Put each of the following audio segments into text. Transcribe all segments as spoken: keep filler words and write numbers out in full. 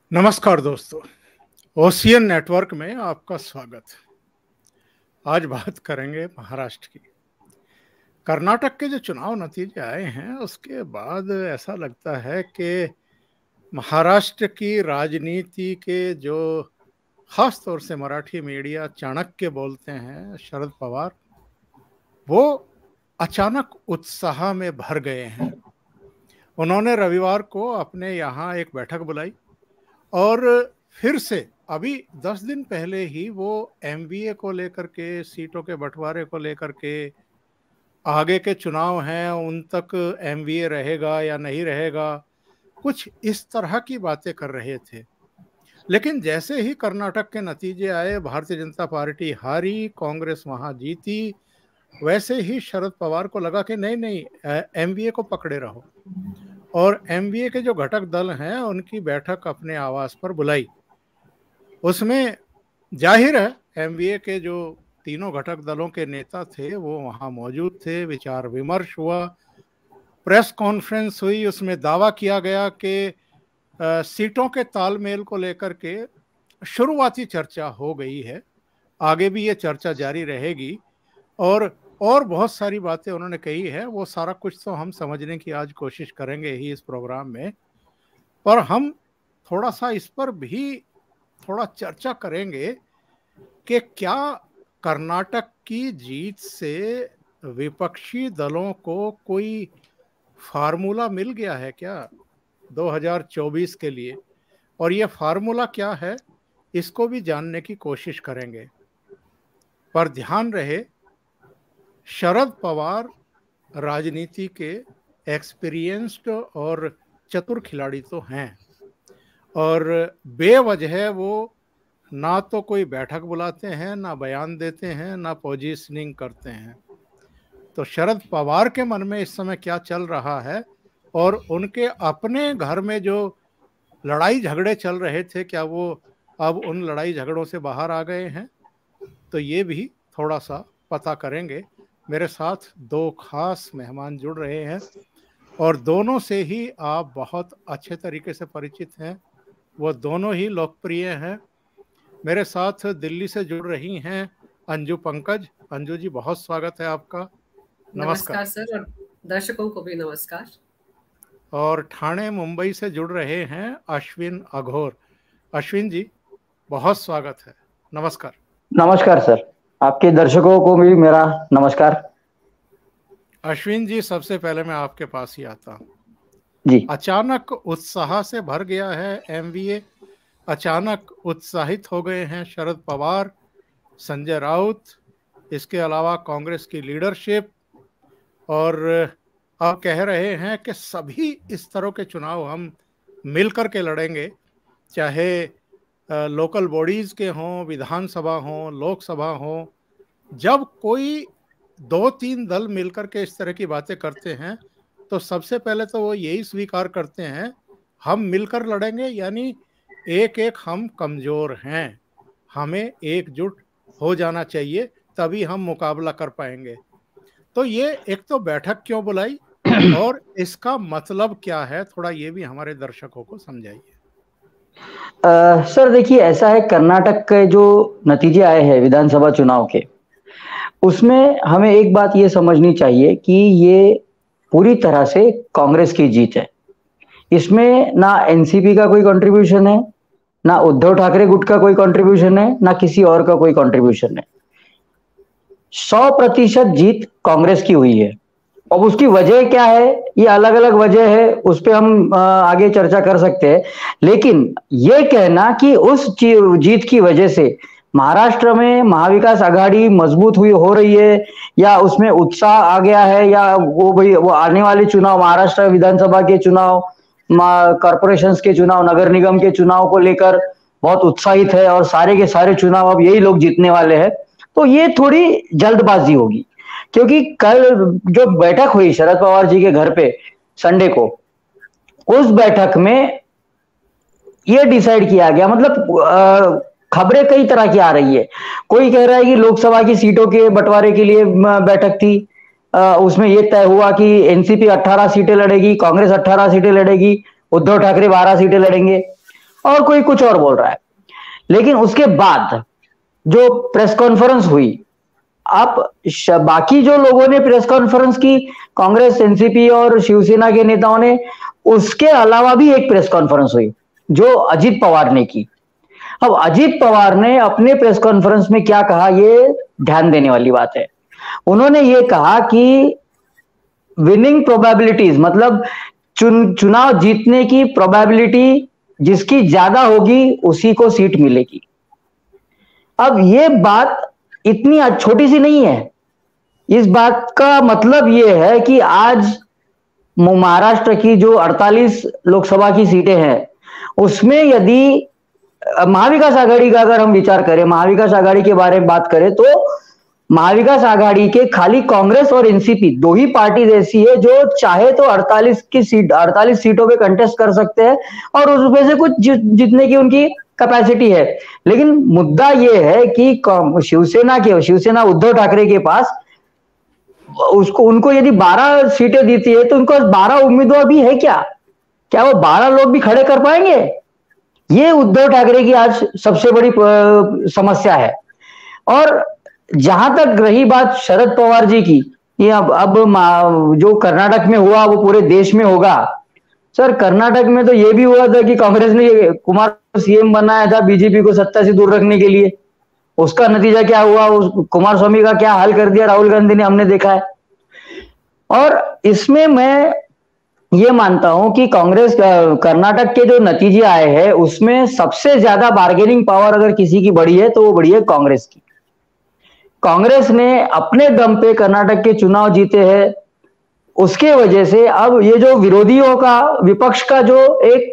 नमस्कार दोस्तों, ocean network में आपका स्वागत। आज बात करेंगे महाराष्ट्र की। कर्नाटक के जो चुनाव नतीजे आए हैं उसके बाद ऐसा लगता है कि महाराष्ट्र की राजनीति के जो खास तौर से मराठी मीडिया चाणक्य बोलते हैं शरद पवार, वो अचानक उत्साह में भर गए हैं। उन्होंने रविवार को अपने यहाँ एक बैठक बुलाई और फिर से अभी दस दिन पहले ही वो एमवीए को लेकर के, सीटों के बंटवारे को लेकर के, आगे के चुनाव हैं उन तक एमवीए रहेगा या नहीं रहेगा, कुछ इस तरह की बातें कर रहे थे। लेकिन जैसे ही कर्नाटक के नतीजे आए, भारतीय जनता पार्टी हारी, कांग्रेस वहां जीती, वैसे ही शरद पवार को लगा कि नहीं नहीं एमवीए को पकड़े रहो और एमवीए के जो घटक दल हैं उनकी बैठक अपने आवास पर बुलाई। उसमें जाहिर है एमवीए के जो तीनों घटक दलों के नेता थे वो वहां मौजूद थे। विचार विमर्श हुआ, प्रेस कॉन्फ्रेंस हुई, उसमें दावा किया गया कि सीटों के तालमेल को लेकर के शुरुआती चर्चा हो गई है, आगे भी ये चर्चा जारी रहेगी और और बहुत सारी बातें उन्होंने कही है। वो सारा कुछ तो हम समझने की आज कोशिश करेंगे ही इस प्रोग्राम में, पर हम थोड़ा सा इस पर भी थोड़ा चर्चा करेंगे कि क्या कर्नाटक की जीत से विपक्षी दलों को कोई फार्मूला मिल गया है क्या दो हज़ार चौबीस के लिए, और ये फार्मूला क्या है इसको भी जानने की कोशिश करेंगे। पर ध्यान रहे, शरद पवार राजनीति के एक्सपीरियंस्ड और चतुर खिलाड़ी तो हैं और बेवजह वो ना तो कोई बैठक बुलाते हैं, ना बयान देते हैं, ना पोजीशनिंग करते हैं। तो शरद पवार के मन में इस समय क्या चल रहा है और उनके अपने घर में जो लड़ाई झगड़े चल रहे थे, क्या वो अब उन लड़ाई झगड़ों से बाहर आ गए हैं, तो ये भी थोड़ा सा पता करेंगे। मेरे साथ दो खास मेहमान जुड़ रहे हैं और दोनों से ही आप बहुत अच्छे तरीके से परिचित हैं, वो दोनों ही लोकप्रिय हैं। मेरे साथ दिल्ली से जुड़ रही हैं अंजू पंकज। अंजू जी, बहुत स्वागत है आपका। नमस्कार, नमस्कार सर, और दर्शकों को भी नमस्कार। और ठाणे मुंबई से जुड़ रहे हैं अश्विन अघोर। अश्विन जी, बहुत स्वागत है। नमस्कार। नमस्कार सर, आपके दर्शकों को भी मेरा नमस्कार। अश्विन जी, सबसे पहले मैं आपके पास ही आता हूँ जी। अचानक उत्साह से भर गया है एमवीए, अचानक उत्साहित हो गए हैं शरद पवार, संजय राउत, इसके अलावा कांग्रेस की लीडरशिप, और अब कह रहे हैं कि सभी इस तरह के चुनाव हम मिलकर के लड़ेंगे, चाहे लोकल बॉडीज के हों, विधानसभा हों, लोकसभा हों। जब कोई दो तीन दल मिलकर के इस तरह की बातें करते हैं तो सबसे पहले तो वो यही स्वीकार करते हैं हम मिलकर लड़ेंगे, यानी एक एक हम कमजोर हैं, हमें एकजुट हो जाना चाहिए, तभी हम मुकाबला कर पाएंगे। तो ये एक तो बैठक क्यों बुलाई और इसका मतलब क्या है, थोड़ा ये भी हमारे दर्शकों को समझाइए। Uh, सर देखिए, ऐसा है, कर्नाटक के जो नतीजे आए हैं विधानसभा चुनाव के, उसमें हमें एक बात ये समझनी चाहिए कि ये पूरी तरह से कांग्रेस की जीत है। इसमें ना एनसीपी का कोई कंट्रीब्यूशन है, ना उद्धव ठाकरे गुट का कोई कंट्रीब्यूशन है, ना किसी और का कोई कंट्रीब्यूशन है। सौ प्रतिशत जीत कांग्रेस की हुई है। अब उसकी वजह क्या है, ये अलग अलग वजह है, उस पर हम आगे चर्चा कर सकते हैं। लेकिन ये कहना कि उस जीत की वजह से महाराष्ट्र में महाविकास आघाड़ी मजबूत हुई हो रही है या उसमें उत्साह आ गया है, या वो भाई वो आने वाले चुनाव, महाराष्ट्र विधानसभा के चुनाव, कॉर्पोरेशन के चुनाव, नगर निगम के चुनाव को लेकर बहुत उत्साहित है और सारे के सारे चुनाव अब यही लोग जीतने वाले हैं, तो ये थोड़ी जल्दबाजी होगी। क्योंकि कल जो बैठक हुई शरद पवार जी के घर पे संडे को, उस बैठक में ये डिसाइड किया गया, मतलब खबरें कई तरह की आ रही है। कोई कह रहा है कि लोकसभा की सीटों के बंटवारे के लिए बैठक थी, उसमें यह तय हुआ कि एनसीपी अठारह सीटें लड़ेगी, कांग्रेस अठारह सीटें लड़ेगी, उद्धव ठाकरे बारह सीटें लड़ेंगे। और कोई कुछ और बोल रहा है। लेकिन उसके बाद जो प्रेस कॉन्फ्रेंस हुई, आप बाकी जो लोगों ने प्रेस कॉन्फ्रेंस की, कांग्रेस, एनसीपी और शिवसेना के नेताओं ने, उसके अलावा भी एक प्रेस कॉन्फ्रेंस हुई जो अजीत पवार ने की। अब अजीत पवार ने अपने प्रेस कॉन्फ्रेंस में क्या कहा, ये ध्यान देने वाली बात है। उन्होंने ये कहा कि विनिंग प्रोबेबिलिटीज, मतलब चुन, चुनाव जीतने की प्रोबेबिलिटी जिसकी ज्यादा होगी उसी को सीट मिलेगी। अब ये बात इतनी छोटी सी नहीं है। इस बात का मतलब ये है कि आज महाराष्ट्र की जो अड़तालीस लोकसभा की सीटें हैं, उसमें यदि महाविकास आघाड़ी का अगर हम विचार करें, महाविकास आघाड़ी के बारे में बात करें, तो महाविकास आघाड़ी के खाली कांग्रेस और एनसीपी दो ही पार्टी ऐसी है जो चाहे तो अड़तालीस की सीट अड़तालीस सीटों पे कंटेस्ट कर सकते हैं और उसमें से कुछ जीतने की उनकी कैपेसिटी है। लेकिन मुद्दा यह है कि शिवसेना के शिवसेना उद्धव ठाकरे के पास उसको उनको यदि बारह सीटें देती है तो उनको बारह उम्मीदवार भी है क्या? क्या वो बारह लोग भी खड़े कर पाएंगे? ये उद्धव ठाकरे की आज सबसे बड़ी समस्या है। और जहां तक रही बात शरद पवार जी की, ये अब अब जो कर्नाटक में हुआ वो पूरे देश में होगा। सर, कर्नाटक में तो ये भी हुआ था कि कांग्रेस ने कुमार सीएम बनाया था बीजेपी को सत्ता से दूर रखने के लिए। उसका नतीजा क्या हुआ, उस कुमार स्वामी का क्या हाल कर दिया राहुल गांधी ने, हमने देखा है। और इसमें मैं ये मानता हूं कि कांग्रेस कर्नाटक के जो नतीजे आए हैं उसमें सबसे ज्यादा बार्गेनिंग पावर अगर किसी की बड़ी है तो वो बड़ी है कांग्रेस की। कांग्रेस ने अपने दम पे कर्नाटक के चुनाव जीते हैं। उसके वजह से अब ये जो विरोधियों का, विपक्ष का जो एक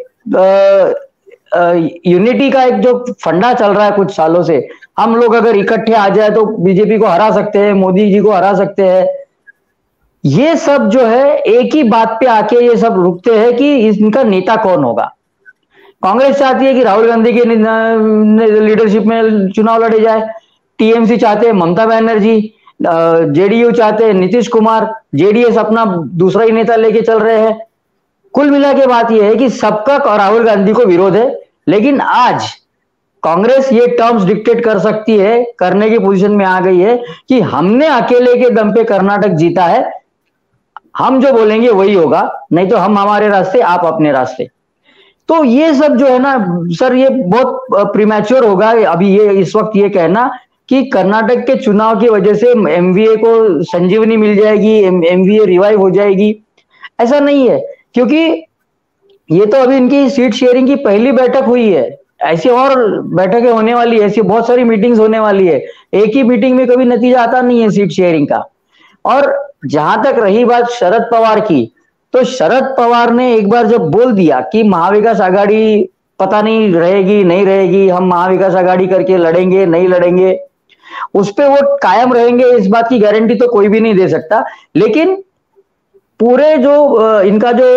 आ, आ, यूनिटी का एक जो फंडा चल रहा है कुछ सालों से, हम लोग अगर इकट्ठे आ जाए तो बीजेपी को हरा सकते हैं, मोदी जी को हरा सकते हैं, ये सब जो है एक ही बात पे आके ये सब रुकते हैं कि इनका नेता कौन होगा। कांग्रेस चाहती है कि राहुल गांधी के लीडरशिप में चुनाव लड़े जाए, टीएमसी चाहते हैं ममता बनर्जी, जेडीयू चाहते हैं नीतीश कुमार, जेडीएस अपना दूसरा ही नेता लेके चल रहे हैं। कुल मिला के बात यह है कि सबका राहुल गांधी को विरोध है। लेकिन आज कांग्रेस ये टर्म्स डिक्टेट कर सकती है, करने की पोजीशन में आ गई है कि हमने अकेले के दम पे कर्नाटक जीता है, हम जो बोलेंगे वही होगा, नहीं तो हम हमारे रास्ते, आप अपने रास्ते। तो ये सब जो है ना सर, ये बहुत प्रीमैच्योर होगा अभी ये इस वक्त ये कहना कि कर्नाटक के चुनाव की वजह से एमवीए को संजीवनी मिल जाएगी, एमवीए रिवाइव हो जाएगी, ऐसा नहीं है। क्योंकि ये तो अभी इनकी सीट शेयरिंग की पहली बैठक हुई है, ऐसी और बैठकें होने वाली है, ऐसी बहुत सारी मीटिंग्स होने वाली है। एक ही मीटिंग में कभी नतीजा आता नहीं है सीट शेयरिंग का। और जहां तक रही बात शरद पवार की, तो शरद पवार ने एक बार जब बोल दिया कि महाविकास आघाड़ी पता नहीं रहेगी नहीं रहेगी, हम महाविकास आघाड़ी करके लड़ेंगे नहीं लड़ेंगे, उस पे वो कायम रहेंगे, इस बात की गारंटी तो कोई भी नहीं दे सकता। लेकिन पूरे जो इनका जो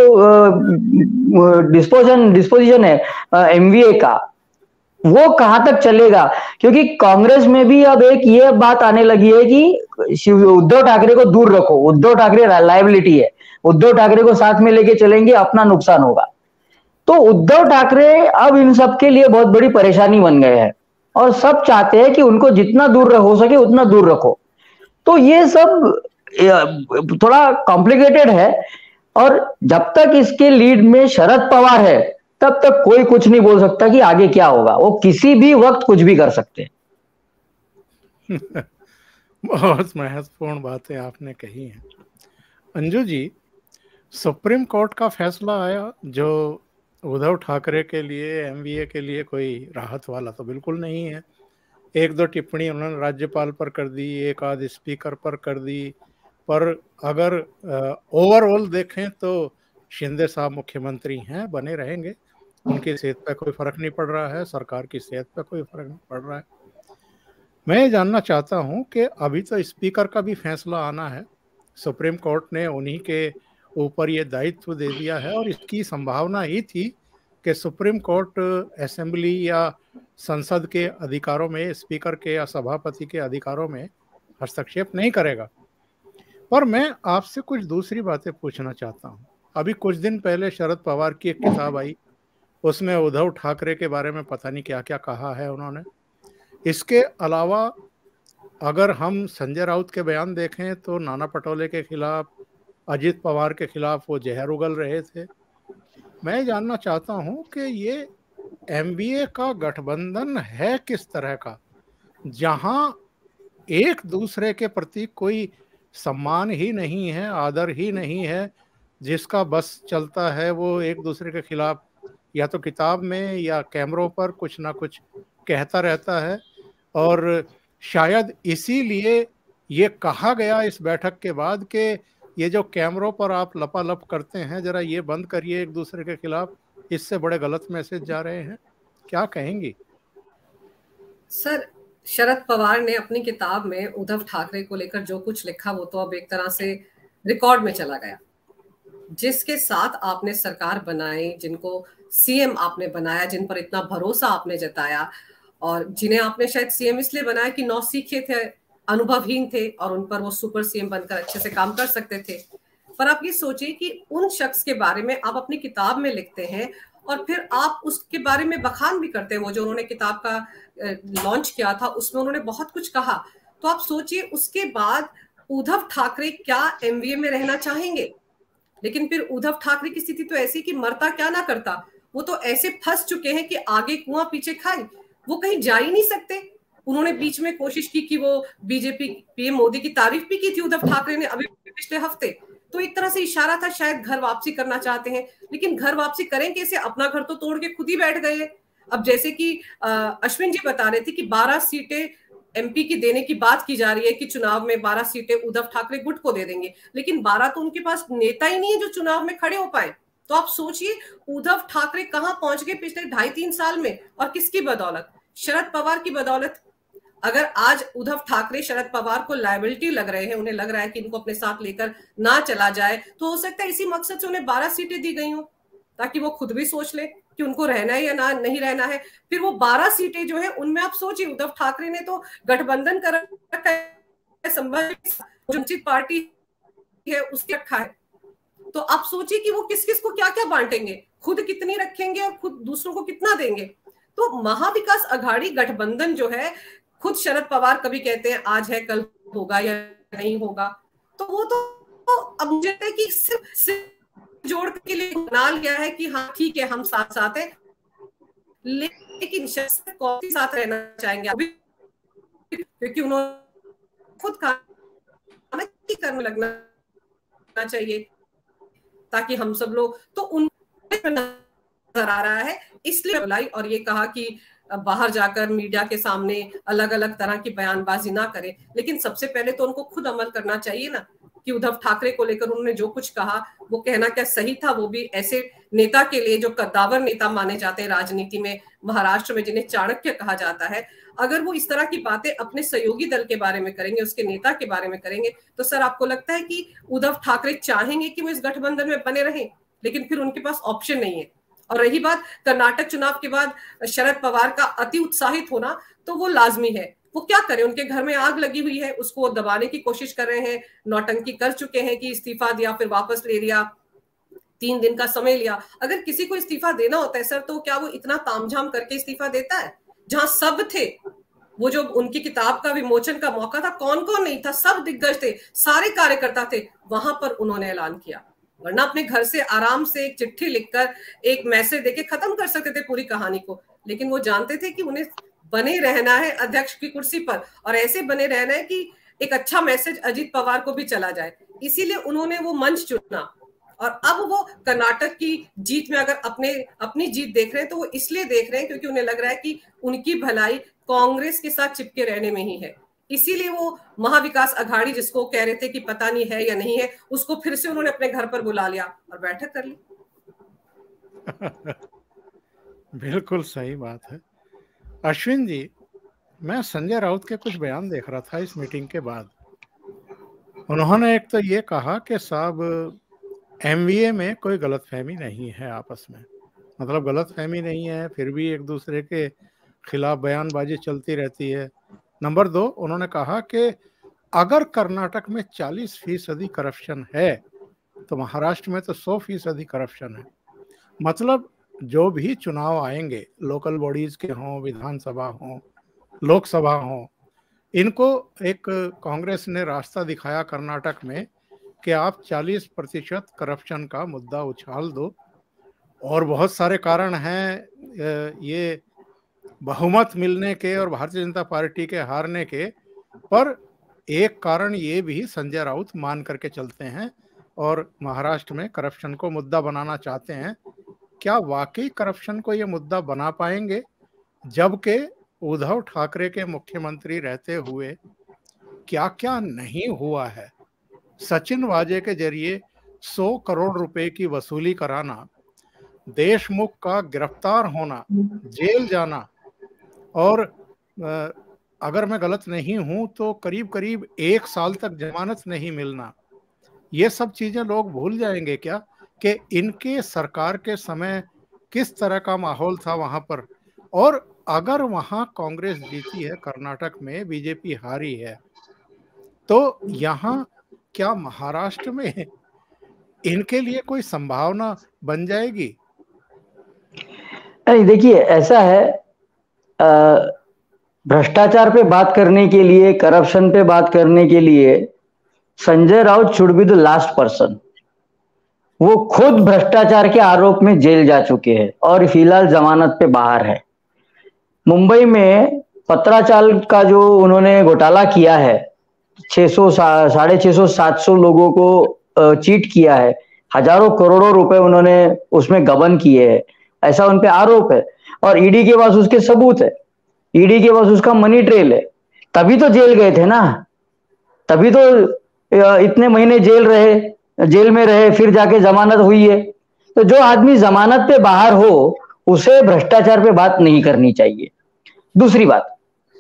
डिस्पोजन डिस्पोजिशन है एमवीए का, वो कहां तक चलेगा? क्योंकि कांग्रेस में भी अब एक ये बात आने लगी है कि उद्धव ठाकरे को दूर रखो, उद्धव ठाकरे लायबिलिटी है, उद्धव ठाकरे को साथ में लेके चलेंगे, अपना नुकसान होगा। तो उद्धव ठाकरे अब इन सब के लिए बहुत बड़ी परेशानी बन गए हैं और सब चाहते हैं कि उनको जितना दूर हो सके उतना दूर रखो। तो ये सब थोड़ा कॉम्प्लिकेटेड है और जब तक इसके लीड में शरद पवार है तब तक कोई कुछ नहीं बोल सकता कि आगे क्या होगा। वो किसी भी वक्त कुछ भी कर सकते हैं। बहुत महत्वपूर्ण बातें आपने कही हैं अंजू जी। सुप्रीम कोर्ट का फैसला आया जो उद्धव ठाकरे के लिए, एमवीए के लिए कोई राहत वाला तो बिल्कुल नहीं है। एक दो टिप्पणी उन्होंने राज्यपाल पर कर दी, एक आध स्पीकर पर कर दी, पर अगर ओवरऑल देखें तो शिंदे साहब मुख्यमंत्री हैं, बने रहेंगे, उनकी सेहत पे कोई फर्क नहीं पड़ रहा है, सरकार की सेहत पे कोई फर्क नहीं पड़ रहा है। मैं ये जानना चाहता हूं कि अभी तो स्पीकर का भी फैसला आना है, सुप्रीम कोर्ट ने उन्हीं के ऊपर ये दायित्व दे दिया है और इसकी संभावना ही थी कि सुप्रीम कोर्ट असेंबली या संसद के अधिकारों में, स्पीकर के या सभापति के अधिकारों में हस्तक्षेप नहीं करेगा। पर मैं आपसे कुछ दूसरी बातें पूछना चाहता हूं। अभी कुछ दिन पहले शरद पवार की एक किताब आई, उसमें उद्धव ठाकरे के बारे में पता नहीं क्या क्या कहा है उन्होंने। इसके अलावा अगर हम संजय राउत के बयान देखें तो नाना पटोले के खिलाफ, अजित पवार के खिलाफ वो जहर उगल रहे थे। मैं जानना चाहता हूं कि ये एमवीए का गठबंधन है किस तरह का, जहां एक दूसरे के प्रति कोई सम्मान ही नहीं है, आदर ही नहीं है, जिसका बस चलता है वो एक दूसरे के खिलाफ या तो किताब में या कैमरों पर कुछ ना कुछ कहता रहता है। और शायद इसीलिए ये कहा गया इस बैठक के बाद कि ये जो कैमरों पर आप लपालप करते हैं, जरा ये बंद करिए एक दूसरे के खिलाफ, इससे बड़े गलत मैसेज जा रहे हैं। क्या कहेंगी? सर, शरद पवार ने अपनी किताब में उद्धव ठाकरे को लेकर जो कुछ लिखा वो तो अब एक तरह से रिकॉर्ड में चला गया। जिसके साथ आपने सरकार बनाई, जिनको सीएम आपने बनाया, जिन पर इतना भरोसा आपने जताया, और जिन्हें आपने शायद सीएम इसलिए बनाया कि नौसिखे थे, अनुभवहीन थे और उन पर वो सुपर सीएम बनकर अच्छे से काम कर सकते थे। पर आप ये सोचिए कि उन शख्स के बारे में आप अपनी किताब में लिखते हैं और फिर आप उसके बारे में बखान भी करते हैं। वो जो उन्होंने किताब का लॉन्च किया था उसमें उन्होंने बहुत कुछ कहा। तो आप सोचिए उसके बाद उद्धव ठाकरे क्या एमवीए में रहना चाहेंगे? लेकिन फिर उद्धव ठाकरे की स्थिति तो ऐसी कि मरता क्या ना करता, वो तो ऐसे फंस चुके हैं कि आगे कुआं पीछे खाए, वो कहीं जा ही नहीं सकते। उन्होंने बीच में कोशिश की कि वो बीजेपी पीएम मोदी की तारीफ भी की थी उद्धव ठाकरे ने अभी पिछले हफ्ते, तो एक तरह से इशारा था शायद घर वापसी करना चाहते हैं। लेकिन घर वापसी करें कैसे? अपना घर तो तोड़ के खुद ही बैठ गए। अब जैसे कि अश्विन जी बता रहे थे कि बारह सीटें एमपी की देने की बात की जा रही है कि चुनाव में बारह सीटें उद्धव ठाकरे गुट को दे देंगे, लेकिन बारह तो उनके पास नेता ही नहीं है जो चुनाव में खड़े हो पाए। तो आप सोचिए उद्धव ठाकरे कहां पहुंच गए पिछले ढाई तीन साल में, और किसकी बदौलत? शरद पवार की बदौलत। अगर आज उद्धव ठाकरे शरद पवार को लायबिलिटी लग रहे हैं, उन्हें लग रहा है कि इनको अपने साथ लेकर ना चला जाए, तो हो सकता है इसी मकसद से उन्हें बारह सीटें दी गई हो ताकि वो खुद भी सोच ले कि उनको रहना है या ना नहीं रहना है। फिर वो बारह सीटें जो है उनमें आप सोचिए उद्धव ठाकरे ने तो गठबंधन कर रखा है, संबंधित पार्टी है उसके रखा है। तो आप सोचिए कि वो किस किस को क्या क्या बांटेंगे, खुद कितनी रखेंगे और खुद दूसरों को कितना देंगे। तो महाविकास अघाड़ी गठबंधन जो है, खुद शरद पवार कभी कहते हैं आज है कल होगा या नहीं होगा, तो वो तो, तो अब मुझे लगता है कि सिर्फ सिर्फ जोड़ के लिए बना लिया है कि हाँ ठीक है हम साथ साथ हैं, लेकिन कौन सी साथ रहना चाहेंगे अभी, क्योंकि उन्होंने खुद खाना की करने लगना चाहिए ताकि हम सब लोग, तो उन नजर आ रहा है इसलिए बुलाई और ये कहा कि बाहर जाकर मीडिया के सामने अलग अलग तरह की बयानबाजी ना करें। लेकिन सबसे पहले तो उनको खुद अमल करना चाहिए ना कि उद्धव ठाकरे को लेकर उन्होंने जो कुछ कहा वो कहना क्या सही था, वो भी ऐसे नेता के लिए जो कद्दावर नेता माने जाते हैं राजनीति में, महाराष्ट्र में जिन्हें चाणक्य कहा जाता है। अगर वो इस तरह की बातें अपने सहयोगी दल के बारे में करेंगे, उसके नेता के बारे में करेंगे, तो सर आपको लगता है कि उद्धव ठाकरे चाहेंगे कि वो इस गठबंधन में बने रहें? लेकिन फिर उनके पास ऑप्शन नहीं है। और रही बात कर्नाटक चुनाव के बाद शरद पवार का अति उत्साहित होना, तो वो लाजमी है। वो क्या करें, उनके घर में आग लगी हुई है, उसको दबाने की कोशिश कर रहे हैं, नौटंकी कर चुके हैं कि इस्तीफा दिया फिर वापस ले लिया, तीन दिन का समय लिया। अगर किसी को इस्तीफा देना होता है सर, तो क्या वो इतना तामझाम करके इस्तीफा देता है? जहां सब थे, वो जो उनकी किताब का विमोचन का मौका था, कौन कौन नहीं था, सब दिग्गज थे, सारे कार्यकर्ता थे, वहां पर उन्होंने ऐलान किया। वरना अपने घर से आराम से एक चिट्ठी लिखकर एक मैसेज देके खत्म कर सकते थे पूरी कहानी को। लेकिन वो जानते थे कि उन्हें बने रहना है अध्यक्ष की कुर्सी पर, और ऐसे बने रहना है कि एक अच्छा मैसेज अजीत पवार को भी चला जाए। इसीलिए उन्होंने वो मंच चुना। और अब वो कर्नाटक की जीत में अगर अपने अपनी जीत देख रहे हैं, तो वो इसलिए देख रहे हैं क्योंकि उन्हें लग रहा है कि उनकी भलाई कांग्रेस के साथ चिपके रहने में ही है। इसीलिए वो महाविकास अघाड़ी, जिसको कह रहे थे कि पता नहीं है या नहीं है, उसको फिर से उन्होंने अपने घर पर बुला लिया और बैठक कर ली। बिल्कुल सही बात है। अश्विन जी, मैं संजय राउत के कुछ बयान देख रहा था इस मीटिंग के बाद। उन्होंने एक तो ये कहा कि साहब एमवीए में कोई गलतफहमी नहीं है आपस में, मतलब गलतफहमी नहीं है, फिर भी एक दूसरे के खिलाफ बयानबाजी चलती रहती है। नंबर दो, उन्होंने कहा कि अगर कर्नाटक में चालीस फीसदी करप्शन है तो महाराष्ट्र में तो सौ फीसदी करप्शन है। मतलब जो भी चुनाव आएंगे, लोकल बॉडीज के हों, विधानसभा हों, लोकसभा हों, इनको एक कांग्रेस ने रास्ता दिखाया कर्नाटक में कि आप चालीस प्रतिशत करप्शन का मुद्दा उछाल दो। और बहुत सारे कारण हैं ये बहुमत मिलने के और भारतीय जनता पार्टी के हारने के, पर एक कारण ये भी संजय राउत मान करके चलते हैं और महाराष्ट्र में करप्शन को मुद्दा बनाना चाहते हैं। क्या वाकई करप्शन को ये मुद्दा बना पाएंगे, जबकि उद्धव ठाकरे के मुख्यमंत्री रहते हुए क्या क्या नहीं हुआ है? सचिन वाजे के जरिए सौ करोड़ रुपए की वसूली कराना, देशमुख का गिरफ्तार होना, जेल जाना, और अगर मैं गलत नहीं हूं तो करीब करीब एक साल तक जमानत नहीं मिलना, ये सब चीजें लोग भूल जाएंगे क्या कि इनके सरकार के समय किस तरह का माहौल था वहां पर? और अगर वहां कांग्रेस जीती है, कर्नाटक में बीजेपी हारी है, तो यहाँ क्या महाराष्ट्र में इनके लिए कोई संभावना बन जाएगी? नहीं, देखिए ऐसा है, भ्रष्टाचार पे बात करने के लिए, करप्शन पे बात करने के लिए Sanjay Raut should be the last person. वो खुद भ्रष्टाचार के आरोप में जेल जा चुके हैं और फिलहाल जमानत पे बाहर है। मुंबई में पत्राचाल का जो उन्होंने घोटाला किया है, छह सौ साढ़े छह सौ सात सौ लोगों को चीट किया है, हजारों करोड़ों रुपए उन्होंने उसमें गबन किए हैं, ऐसा उन पे आरोप है। और ईडी के पास उसके सबूत है, ईडी के पास उसका मनी ट्रेल है, तभी तो जेल गए थे ना, तभी तो इतने महीने जेल रहे, जेल में रहे, फिर जाके जमानत हुई है। तो जो आदमी जमानत पे बाहर हो उसे भ्रष्टाचार पे बात नहीं करनी चाहिए। दूसरी बात,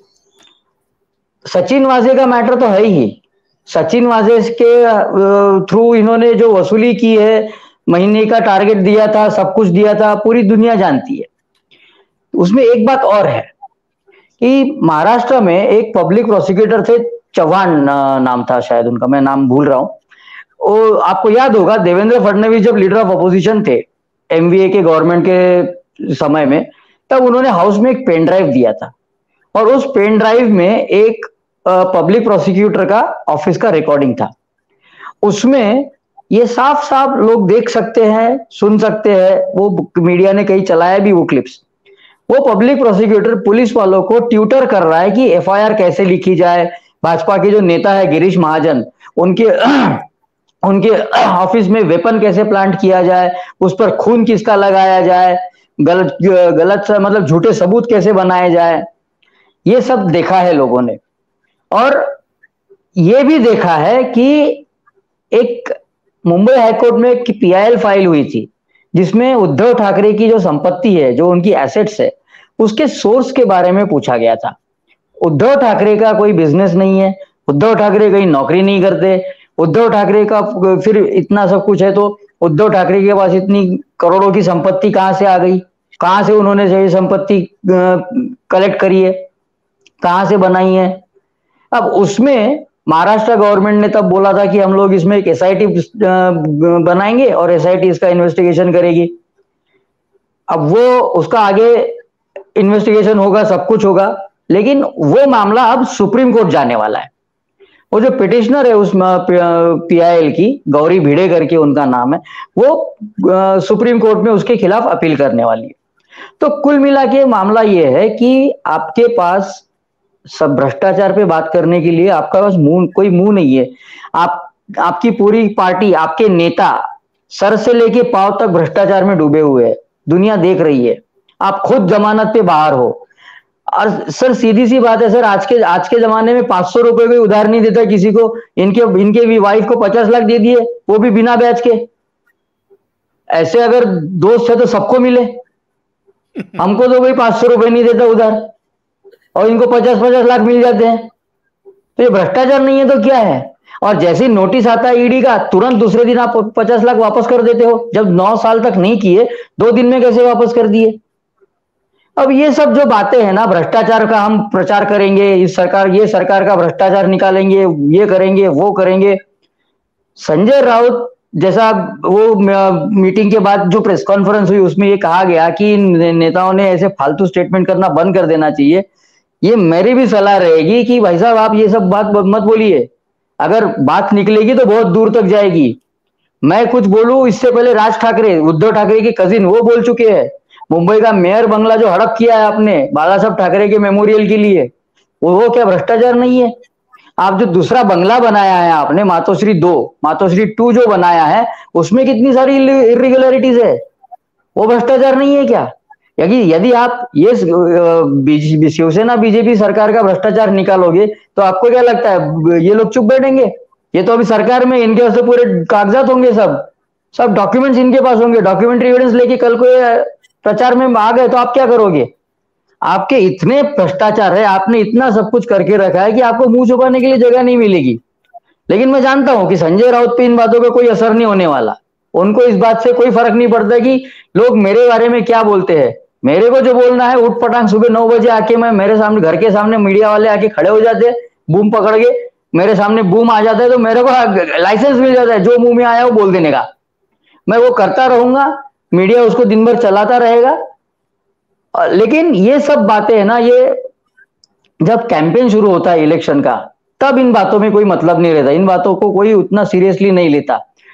सचिन वाजे का मैटर तो है ही। सचिन वाजे के थ्रू इन्होंने जो वसूली की है, महीने का टारगेट दिया था, सब कुछ दिया था, पूरी दुनिया जानती है। उसमें एक बात और है कि महाराष्ट्र में एक पब्लिक प्रोसिक्यूटर थे, चौहान नाम था शायद उनका, मैं नाम भूल रहा हूं। वो आपको याद होगा, देवेंद्र फडणवीस जब लीडर ऑफ अपोजिशन थे एमवीए के गवर्नमेंट के समय में, तब उन्होंने हाउस में एक पेन ड्राइव दिया था और उस पेन ड्राइव में एक पब्लिक प्रोसिक्यूटर का ऑफिस का रिकॉर्डिंग था। उसमें ये साफ साफ लोग देख सकते हैं, सुन सकते हैं, वो मीडिया ने कहीं चलाया भी वो क्लिप्स। वो पब्लिक प्रोसिक्यूटर पुलिस वालों को ट्यूटर कर रहा है कि एफआईआर कैसे लिखी जाए। भाजपा के जो नेता है गिरीश महाजन, उनके उनके ऑफिस में वेपन कैसे प्लांट किया जाए, उस पर खून किसका लगाया जाए, गलत गलत मतलब झूठे सबूत कैसे बनाए जाए, ये सब देखा है लोगों ने। और ये भी देखा है कि एक मुंबई हाईकोर्ट में एक पीआईएल फाइल हुई थी जिसमें उद्धव ठाकरे की जो संपत्ति है, जो उनकी एसेट्स है, उसके सोर्स के बारे में पूछा गया था। उद्धव ठाकरे का कोई बिजनेस नहीं है, उद्धव ठाकरे कहीं नौकरी नहीं करते, उद्धव ठाकरे का फिर इतना सब कुछ है तो उद्धव ठाकरे के पास इतनी करोड़ों की संपत्ति कहां से आ गई, कहां से उन्होंने ये संपत्ति कलेक्ट करी है, कहां से बनाई है। अब उसमें महाराष्ट्र गवर्नमेंट ने तब बोला था कि हम लोग इसमें एक एसआईटी बनाएंगे और एसआईटी इसका इन्वेस्टिगेशन करेगी। अब वो उसका आगे इन्वेस्टिगेशन होगा, सब कुछ होगा, लेकिन वो मामला अब सुप्रीम कोर्ट जाने वाला है। वो जो पिटिशनर है उस पीआईएल की, गौरी भिड़े करके उनका नाम है, वो सुप्रीम कोर्ट में उसके खिलाफ अपील करने वाली है। तो कुल मिला के मामला ये है कि आपके पास सब भ्रष्टाचार पे बात करने के लिए आपका पास मुंह, कोई मुंह नहीं है। आप आपकी पूरी पार्टी, आपके नेता सर से लेके पांव तक भ्रष्टाचार में डूबे हुए हैं, दुनिया देख रही है। आप खुद जमानत पे बाहर हो। और सर सीधी सी बात है सर, आज के आज के जमाने में पांच सौ रुपए कोई उधार नहीं देता किसी को। इनके इनके भी वाइफ को पचास लाख दे दिए, वो भी बिना ब्याज के। ऐसे अगर दोस्त है तो सबको मिले। हमको तो कोई पांच सौ रुपए नहीं देता उधार और इनको पचास पचास लाख मिल जाते हैं। तो ये भ्रष्टाचार नहीं है तो क्या है? और जैसे नोटिस आता है ईडी का, तुरंत दूसरे दिन आप पचास लाख वापस कर देते हो। जब नौ साल तक नहीं किए, दो दिन में कैसे वापस कर दिए? अब ये सब जो बातें हैं ना, भ्रष्टाचार का हम प्रचार करेंगे, इस सरकार ये सरकार का भ्रष्टाचार निकालेंगे, ये करेंगे, वो करेंगे। संजय राउत जैसा वो मीटिंग के बाद जो प्रेस कॉन्फ्रेंस हुई उसमें ये कहा गया कि नेताओं ने ऐसे फालतू स्टेटमेंट करना बंद कर देना चाहिए। ये मेरी भी सलाह रहेगी कि भाई साहब आप ये सब बात मत बोलिए, अगर बात निकलेगी तो बहुत दूर तक जाएगी। मैं कुछ बोलूं इससे पहले राज ठाकरे, उद्धव ठाकरे के कजिन, वो बोल चुके हैं। मुंबई का मेयर बंगला जो हड़प किया है आपने बाला साहब ठाकरे के मेमोरियल के लिए, वो, वो क्या भ्रष्टाचार नहीं है? आप जो दूसरा बंगला बनाया है आपने, मातोश्री दो, मातोश्री टू जो बनाया है, उसमें कितनी सारी इरेगुलरिटीज है, वो भ्रष्टाचार नहीं है क्या? यदि यदि आप ये शिवसेना बीजेपी सरकार का भ्रष्टाचार निकालोगे तो आपको क्या लगता है ये लोग चुप बैठेंगे? ये तो अभी सरकार में इनके पास पूरे कागजात होंगे, सब सब डॉक्यूमेंट्स इनके पास होंगे, डॉक्यूमेंट्री एविडेंस लेके कल को प्रचार में आ गए तो आप क्या करोगे? आपके इतने भ्रष्टाचार है, आपने इतना सब कुछ करके रखा है कि आपको मुंह छुपाने के लिए जगह नहीं मिलेगी। लेकिन मैं जानता हूं कि संजय राउत पे इन बातों पे कोई असर नहीं होने वाला, उनको इस बात से कोई फर्क नहीं पड़ता कि लोग मेरे बारे में क्या बोलते हैं। मेरे को जो बोलना है उठ पटांग सुबह नौ बजे आके मैं मेरे सामने घर के सामने मीडिया वाले आके खड़े हो जाते, बूम पकड़ के मेरे सामने बूम आ जाता है तो मेरे को लाइसेंस मिल जाता है जो मुंह में आया वो बोल देने का। मैं वो करता रहूंगा, मीडिया उसको दिन भर चलाता रहेगा। लेकिन ये सब बातें है ना, ये जब कैंपेन शुरू होता है इलेक्शन का तब इन बातों में कोई मतलब नहीं रहता, इन बातों को कोई उतना सीरियसली नहीं लेता।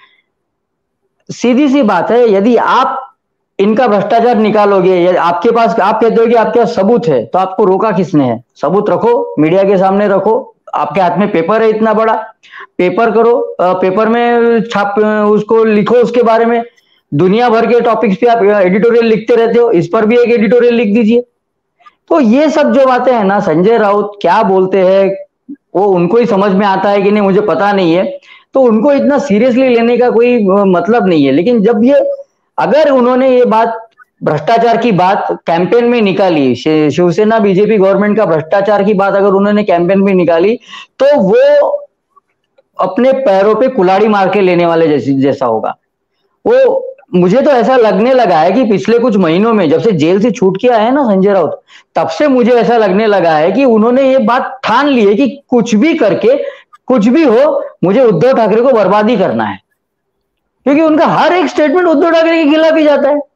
सीधी सी बात है, यदि आप इनका भ्रष्टाचार निकालोगे, आपके पास, आप कहते हो कि आपके पास सबूत है, तो आपको रोका किसने है? सबूत रखो, मीडिया के सामने रखो, आपके हाथ में पेपर है इतना बड़ा, पेपर करो, पेपर में छाप, उसको लिखो, उसके बारे में दुनिया भर के टॉपिक्स पे आप एडिटोरियल लिखते रहते हो, इस पर भी एक एडिटोरियल लिख दीजिए। तो ये सब जो बातें हैं ना, संजय राउत क्या बोलते हैं वो उनको ही समझ में आता है कि नहीं मुझे पता नहीं है, तो उनको इतना सीरियसली लेने का कोई मतलब नहीं है। लेकिन जब ये, अगर उन्होंने ये बात, भ्रष्टाचार की बात कैंपेन में निकाली, शिवसेना बीजेपी गवर्नमेंट का भ्रष्टाचार की बात अगर उन्होंने कैंपेन में निकाली, तो वो अपने पैरों पे कुल्हाड़ी मार के लेने वाले जैसी जैसा होगा। वो, मुझे तो ऐसा लगने लगा है कि पिछले कुछ महीनों में जब से जेल से छूट के आए हैं ना संजय राउत, तब से मुझे ऐसा लगने लगा है कि उन्होंने ये बात ठान ली है कि कुछ भी करके, कुछ भी हो, मुझे उद्धव ठाकरे को बर्बाद ही करना है। क्योंकि उनका हर एक स्टेटमेंट उद्धव ठाकरे के खिलाफ ही जाता है,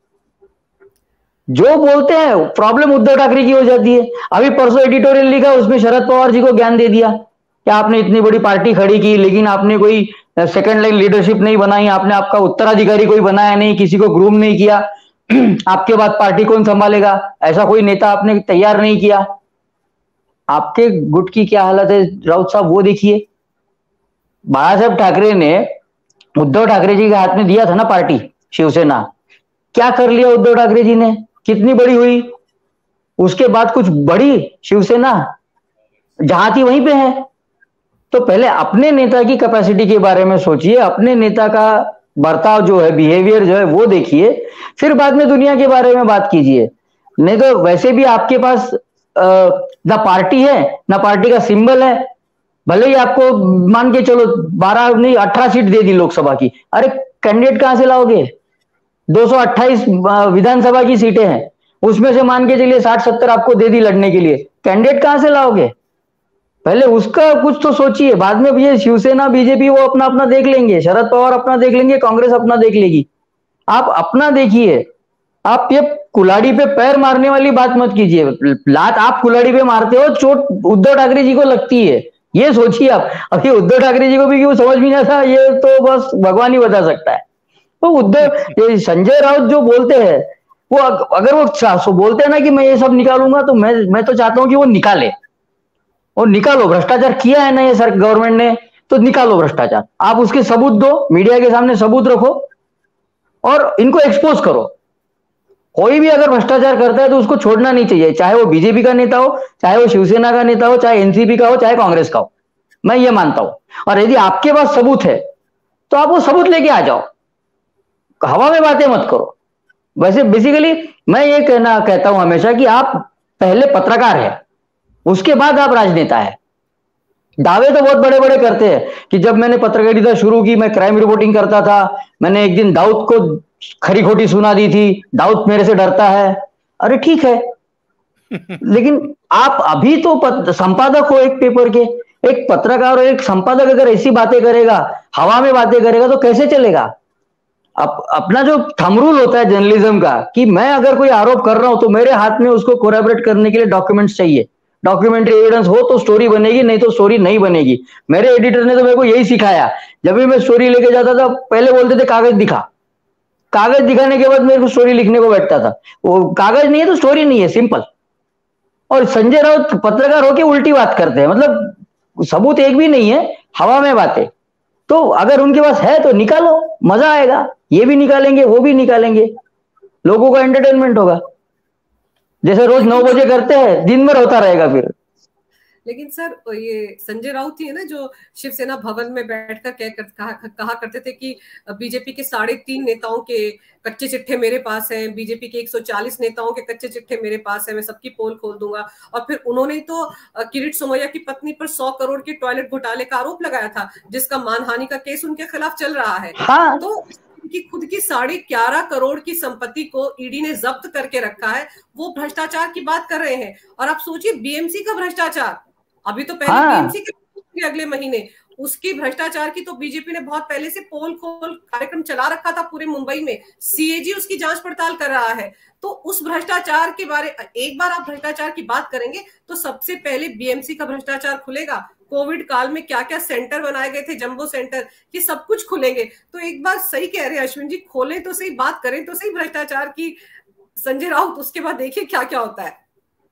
जो बोलते हैं प्रॉब्लम उद्धव ठाकरे की हो जाती है। अभी परसों एडिटोरियल लिखा, उसमें शरद पवार जी को ज्ञान दे दिया कि आपने इतनी बड़ी पार्टी खड़ी की लेकिन आपने कोई सेकंड लाइन लीडरशिप नहीं बनाई, आपने आपका उत्तराधिकारी कोई बनाया नहीं, किसी को ग्रूम नहीं किया, आपके बाद पार्टी कौन संभालेगा, ऐसा कोई नेता आपने तैयार नहीं किया। आपके गुट की क्या हालत है राउत साहब, वो देखिए। बाला साहब ठाकरे ने उद्धव ठाकरे जी के हाथ में दिया था ना पार्टी शिवसेना, क्या कर लिया उद्धव ठाकरे जी ने, कितनी बड़ी हुई, उसके बाद कुछ बड़ी शिवसेना जहां थी वहीं पे है। तो पहले अपने नेता की कैपेसिटी के बारे में सोचिए, अपने नेता का बर्ताव जो है, बिहेवियर जो है वो देखिए, फिर बाद में दुनिया के बारे में बात कीजिए। नहीं तो वैसे भी आपके पास ना पार्टी है ना पार्टी का सिंबल है। भले ही आपको मान के चलो बारह नहीं अठारह सीट दे दी लोकसभा की, अरे कैंडिडेट कहां से लाओगे? दो सौ अट्ठाईस विधानसभा की सीटें हैं, उसमें से मान के चलिए साठ सत्तर आपको दे दी लड़ने के लिए, कैंडिडेट कहां से लाओगे? पहले उसका कुछ तो सोचिए, बाद में ये शिवसेना बीजेपी वो अपना अपना देख लेंगे, शरद पवार अपना देख लेंगे, कांग्रेस अपना देख लेगी। आप अपना देखिए। आप ये कुल्हाड़ी पे पैर मारने वाली बात मत कीजिए। लात आप कुल्हाड़ी पे मारते हो, चोट उद्धव ठाकरे जी को लगती है, ये सोचिए आप। अभी उद्धव ठाकरे जी को भी क्यों समझ में नहीं आता, ये तो बस भगवान ही बता सकता है। तो उद्धव, ये संजय राउत जो बोलते हैं, वो अगर वो बोलते हैं ना कि मैं ये सब निकालूंगा, तो मैं मैं तो चाहता हूं कि वो निकाले, और निकालो। भ्रष्टाचार किया है ना ये सर गवर्नमेंट ने, तो निकालो भ्रष्टाचार। आप उसके सबूत दो, मीडिया के सामने सबूत रखो और इनको एक्सपोज करो। कोई भी अगर भ्रष्टाचार करता है तो उसको छोड़ना नहीं चाहिए, चाहे वो बीजेपी का नेता हो, चाहे वो शिवसेना का नेता हो, चाहे एनसीपी का हो, चाहे कांग्रेस का हो, मैं ये मानता हूं। और यदि आपके पास सबूत है तो आप वो सबूत लेके आ जाओ, हवा में बातें मत करो। वैसे बेसिकली मैं ये कहना कहता हूं हमेशा कि आप पहले पत्रकार है, उसके बाद आप राजनेता है। दावे तो बहुत बड़े बड़े करते हैं कि जब मैंने पत्रकारिता शुरू की मैं क्राइम रिपोर्टिंग करता था, मैंने एक दिन दाऊद को खरी खोटी सुना दी थी, दाऊद मेरे से डरता है। अरे ठीक है, लेकिन आप अभी तो संपादक हो एक पेपर के, एक पत्रकार और एक संपादक अगर ऐसी बातें करेगा, हवा में बातें करेगा, तो कैसे चलेगा? अप, अपना जो थंब रूल होता है जर्नलिज्म का, कि मैं अगर कोई आरोप कर रहा हूं तो मेरे हाथ में उसको कोरैबोरेट करने के लिए डॉक्यूमेंट्स चाहिए, डॉक्यूमेंट्री एविडेंस हो तो स्टोरी बनेगी, नहीं तो स्टोरी नहीं बनेगी। मेरे एडिटर ने तो मेरे को यही सिखाया, जब भी मैं स्टोरी लेके जाता था पहले बोलते थे कागज दिखा, कागज दिखाने के बाद मेरे को स्टोरी लिखने को बैठता था। वो कागज नहीं है तो स्टोरी नहीं है, सिंपल। और संजय राउत पत्रकार होके उल्टी बात करते हैं, मतलब सबूत एक भी नहीं है, हवा में बातें। तो अगर उनके पास है तो निकालो, मजा आएगा, ये भी निकालेंगे वो भी निकालेंगे, लोगों का एंटरटेनमेंट होगा। जैसे रोज नौ बजे करते हैं, दिन भर होता रहेगा फिर। लेकिन सर ये संजय राउत ही है ना जो शिवसेना भवन में बैठकर कह कर, कहा, कहा करते थे कि बीजेपी के साढ़े तीन नेताओं के कच्चे चिट्ठे मेरे पास हैं, बीजेपी के एक सौ चालीस नेताओं के कच्चे चिट्ठे मेरे पास हैं, मैं सबकी पोल खोल दूंगा। और फिर उन्होंने तो किरीट सोमैया की पत्नी पर सौ करोड़ के टॉयलेट घोटाले का आरोप लगाया था, जिसका मानहानि का केस उनके खिलाफ चल रहा है। हाँ। तो कि खुद की साढ़े ग्यारह करोड़ की संपत्ति को ईडी ने जब्त करके रखा है, वो भ्रष्टाचार की बात कर रहे हैं। और आप सोचिए बीएमसी का भ्रष्टाचार, अभी तो पहले हाँ। बीएमसी के अगले महीने उसकी भ्रष्टाचार की तो बीजेपी ने बहुत पहले से पोल खोल कार्यक्रम चला रखा था पूरे मुंबई में, सीएजी उसकी जांच पड़ताल कर रहा है। तो उस भ्रष्टाचार के बारे, एक बार आप भ्रष्टाचार की बात करेंगे तो सबसे पहले बीएमसी का भ्रष्टाचार खुलेगा। कोविड काल में क्या क्या सेंटर बनाए गए थे, जंबो सेंटर, ये सब कुछ खुलेंगे। तो एक बार सही कह रहे हैं अश्विन जी, खोले तो सही, बात करें तो सही भ्रष्टाचार की संजय राउत, उसके बाद देखिए क्या क्या होता है।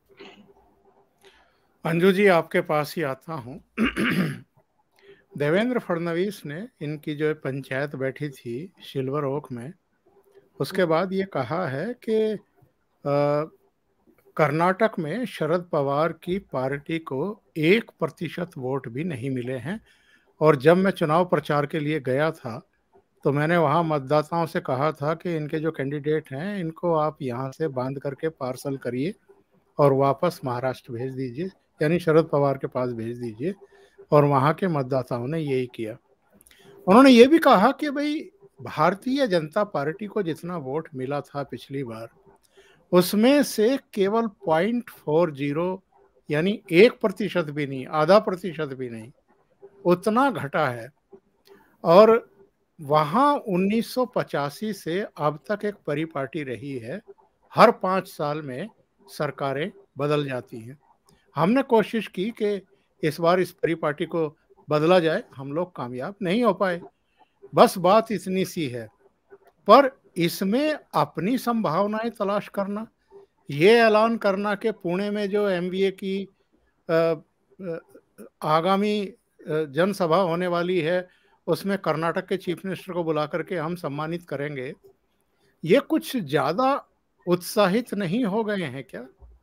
अंजू जी आपके पास ही आता हूँ। देवेंद्र फडणवीस ने इनकी जो पंचायत बैठी थी सिल्वर ओक में, उसके बाद ये कहा है कि कर्नाटक में शरद पवार की पार्टी को एक प्रतिशत वोट भी नहीं मिले हैं। और जब मैं चुनाव प्रचार के लिए गया था तो मैंने वहाँ मतदाताओं से कहा था कि इनके जो कैंडिडेट हैं इनको आप यहाँ से बांध करके पार्सल करिए और वापस महाराष्ट्र भेज दीजिए, यानी शरद पवार के पास भेज दीजिए। और वहाँ के मतदाताओं ने यही किया। उन्होंने ये भी कहा कि भाई भारतीय जनता पार्टी को जितना वोट मिला था पिछली बार, उसमें से केवल पॉइंट फोर जीरो यानी एक प्रतिशत भी नहीं, आधा प्रतिशत भी नहीं, उतना घटा है। और वहाँ उन्नीस सौ पचासी से अब तक एक परिपाटी रही है, हर पाँच साल में सरकारें बदल जाती हैं। हमने कोशिश की कि इस बार इस परिपाटी को बदला जाए, हम लोग कामयाब नहीं हो पाए, बस बात इतनी सी है। पर इसमें अपनी संभावनाएं तलाश करना, ये ऐलान करना कि पुणे में जो एमवीए की आ, आ, आगामी जनसभा होने वाली है उसमें कर्नाटक के चीफ मिनिस्टर को बुला करके हम सम्मानित करेंगे, ये कुछ ज्यादा उत्साहित नहीं हो गए हैं क्या?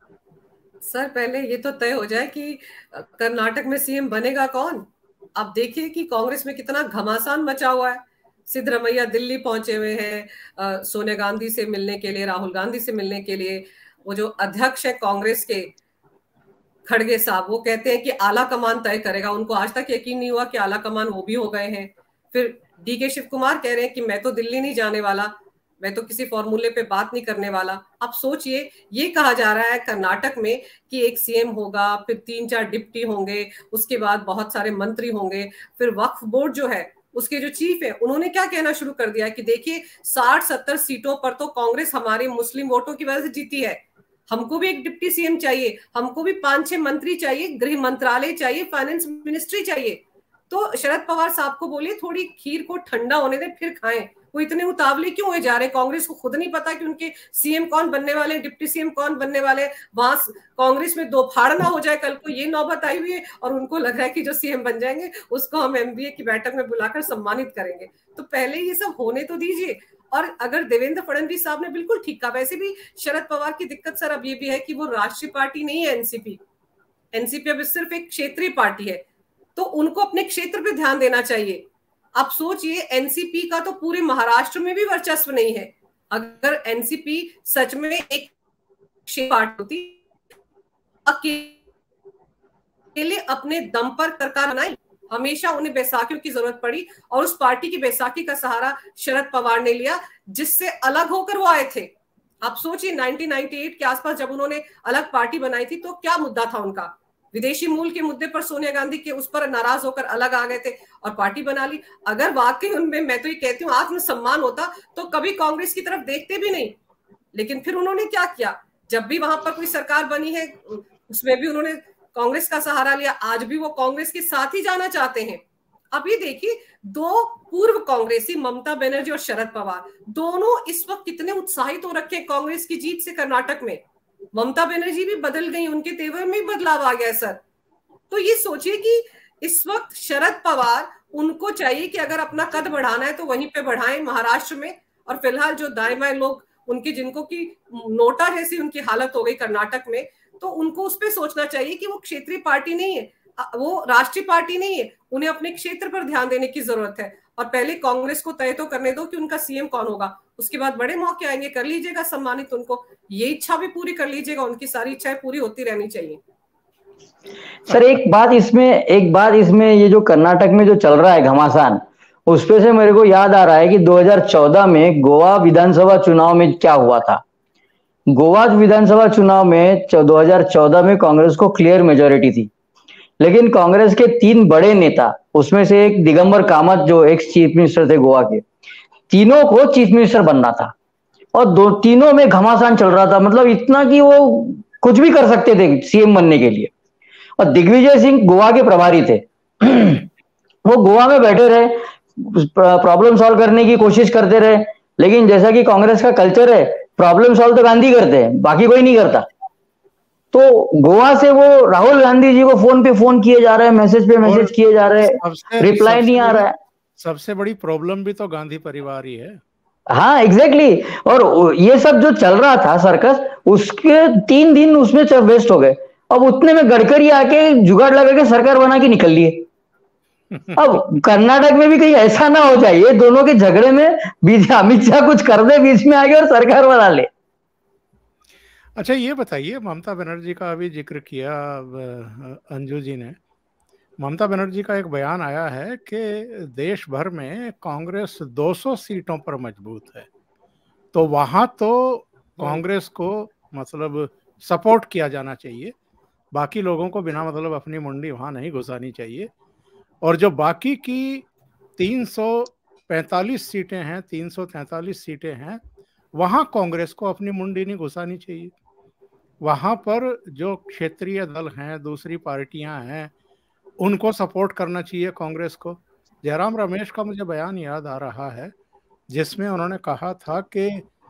सर पहले ये तो तय हो जाए कि कर्नाटक में सीएम बनेगा कौन। आप देखिए कि कांग्रेस में कितना घमासान मचा हुआ है। सिद्धरमैया दिल्ली पहुंचे हुए हैं सोनिया गांधी से मिलने के लिए, राहुल गांधी से मिलने के लिए। वो जो अध्यक्ष है कांग्रेस के खड़गे साहब, वो कहते हैं कि आला कमान तय करेगा। उनको आज तक यकीन नहीं हुआ कि आला कमान वो भी हो गए हैं। फिर डी के शिव कुमार कह रहे हैं कि मैं तो दिल्ली नहीं जाने वाला, मैं तो किसी फॉर्मूले पे बात नहीं करने वाला। अब सोचिए, ये कहा जा रहा है कर्नाटक में कि एक सीएम होगा, फिर तीन चार डिप्टी होंगे, उसके बाद बहुत सारे मंत्री होंगे। फिर वक्फ बोर्ड जो है उसके जो चीफ है, उन्होंने क्या कहना शुरू कर दिया कि देखिए साठ सत्तर सीटों पर तो कांग्रेस हमारे मुस्लिम वोटों की वजह से जीती है, हमको भी एक डिप्टी सीएम चाहिए, हमको भी पांच छह मंत्री चाहिए, गृह मंत्रालय चाहिए, फाइनेंस मिनिस्ट्री चाहिए। तो शरद पवार साहब को बोलिए थोड़ी खीर को ठंडा होने दे फिर खाएं। वो इतने उतावले क्यों हो जा रहे? कांग्रेस को खुद नहीं पता कि उनके सीएम कौन बनने वाले, डिप्टी सीएम कौन बनने वाले। वहां कांग्रेस में दो फाड़ ना हो जाए कल को, ये नौबत आई हुई है। और उनको लग रहा है कि जो सीएम बन जाएंगे उसको हम एमबीए की बैठक में बुलाकर सम्मानित करेंगे। तो पहले ये सब होने तो दीजिए। और अगर देवेंद्र फडणवीस साहब ने बिल्कुल ठीक कहा, वैसे भी शरद पवार की दिक्कत सर अब ये भी है कि वो राष्ट्रीय पार्टी नहीं है एनसीपी। एनसीपी अब सिर्फ एक क्षेत्रीय पार्टी है, तो उनको अपने क्षेत्र पे ध्यान देना चाहिए। आप सोचिए, एनसीपी का तो पूरे महाराष्ट्र में भी वर्चस्व नहीं है। अगर एनसीपी सच में एक पार्टी होती, अकेले अपने दम पर सरकार बनाई, हमेशा उन्हें बैसाखियों की जरूरत पड़ी और उस पार्टी की बैसाखी का सहारा शरद पवार ने लिया, जिससे अलग होकर वो आए थे। आप सोचिए नाइनटीन नाइंटी एट के आसपास जब उन्होंने अलग पार्टी बनाई थी तो क्या मुद्दा था उनका? विदेशी मूल के मुद्दे पर सोनिया गांधी के उस पर नाराज होकर अलग आ गए थे और पार्टी बना ली। अगर वाकई उनमें, मैं तो ये कहती हूँ, आत्मसम्मान होता तो कभी कांग्रेस की तरफ देखते भी नहीं। लेकिन फिर उन्होंने क्या किया, जब भी वहां पर कोई सरकार बनी है उसमें भी उन्होंने कांग्रेस का सहारा लिया। आज भी वो कांग्रेस के साथ ही जाना चाहते हैं। अब ये देखिए, दो पूर्व कांग्रेसी ममता बनर्जी और शरद पवार दोनों इस वक्त कितने उत्साहित हो रखे हैं कांग्रेस की जीत से कर्नाटक में। ममता बनर्जी भी बदल गई, उनके तेवर में बदलाव आ गया सर। तो ये सोचिए कि इस वक्त शरद पवार, उनको चाहिए कि अगर अपना कद बढ़ाना है तो वहीं पे बढ़ाएं महाराष्ट्र में, और फिलहाल जो दाएं बाएं लोग उनके, जिनको की नोटा जैसी उनकी हालत हो गई कर्नाटक में, तो उनको उस पर सोचना चाहिए कि वो क्षेत्रीय पार्टी नहीं है, वो राष्ट्रीय पार्टी नहीं है, उन्हें अपने क्षेत्र पर ध्यान देने की जरूरत है। और पहले कांग्रेस को तय तो करने दो कि उनका सीएम कौन होगा, उसके बाद बड़े मौके आएंगे, कर लीजिएगा सम्मानित उनको, ये इच्छा भी पूरी कर लीजिएगा, उनकी सारी इच्छाएं पूरी होती रहनी चाहिए। सर एक बात इसमें एक बात इसमें ये जो कर्नाटक में जो चल रहा है घमासान, उस पे से मेरे को याद आ रहा है कि दो हज़ार चौदह में गोवा विधानसभा चुनाव में क्या हुआ था। गोवा विधानसभा चुनाव में दो हज़ार चौदह में कांग्रेस को क्लियर मेजोरिटी थी, लेकिन कांग्रेस के तीन बड़े नेता, उसमें से एक दिगंबर कामत जो एक्स चीफ मिनिस्टर थे गोवा के, तीनों को चीफ मिनिस्टर बनना था और दो तीनों में घमासान चल रहा था, मतलब इतना कि वो कुछ भी कर सकते थे सीएम बनने के लिए। और दिग्विजय सिंह गोवा के प्रभारी थे वो गोवा में बैठे रहे, प्रॉब्लम सॉल्व करने की कोशिश करते रहे, लेकिन जैसा कि कांग्रेस का कल्चर है, प्रॉब्लम सॉल्व तो गांधी करते हैं, बाकी कोई नहीं करता। तो गोवा से वो राहुल गांधी जी को फोन पे फोन किए जा रहे हैं, मैसेज पे मैसेज किए जा रहे हैं, रिप्लाई नहीं आ रहा है। सबसे बड़ी प्रॉब्लम भी तो गांधी परिवार ही है। हाँ एग्जैक्टली exactly। और ये सब जो चल रहा था सर्कस, उसके तीन दिन उसमें वेस्ट हो गए। अब उतने में गडकरी आके जुगाड़ लगा के सरकार बना के निकल लिए। अब कर्नाटक में भी कहीं ऐसा ना हो जाए, ये दोनों के झगड़े में बीच अमित शाह कुछ कर दे बीच में आगे और सरकार बना ले। अच्छा ये बताइए, ममता बनर्जी का अभी जिक्र किया अंजू जी ने, ममता बनर्जी का एक बयान आया है कि देश भर में कांग्रेस दो सौ सीटों पर मजबूत है, तो वहां तो कांग्रेस को मतलब सपोर्ट किया जाना चाहिए, बाकी लोगों को बिना मतलब अपनी मुंडी वहां नहीं घुसानी चाहिए। और जो बाकी की तीन सौ पैंतालीस सीटें हैं, तीन सौ तैंतालीस सीटें हैं, वहां कांग्रेस को अपनी मुंडी नहीं घुसानी चाहिए। वहां पर जो क्षेत्रीय दल हैं, दूसरी पार्टियां हैं, उनको सपोर्ट करना चाहिए कांग्रेस को। जयराम रमेश का मुझे बयान याद आ रहा है जिसमें उन्होंने कहा था कि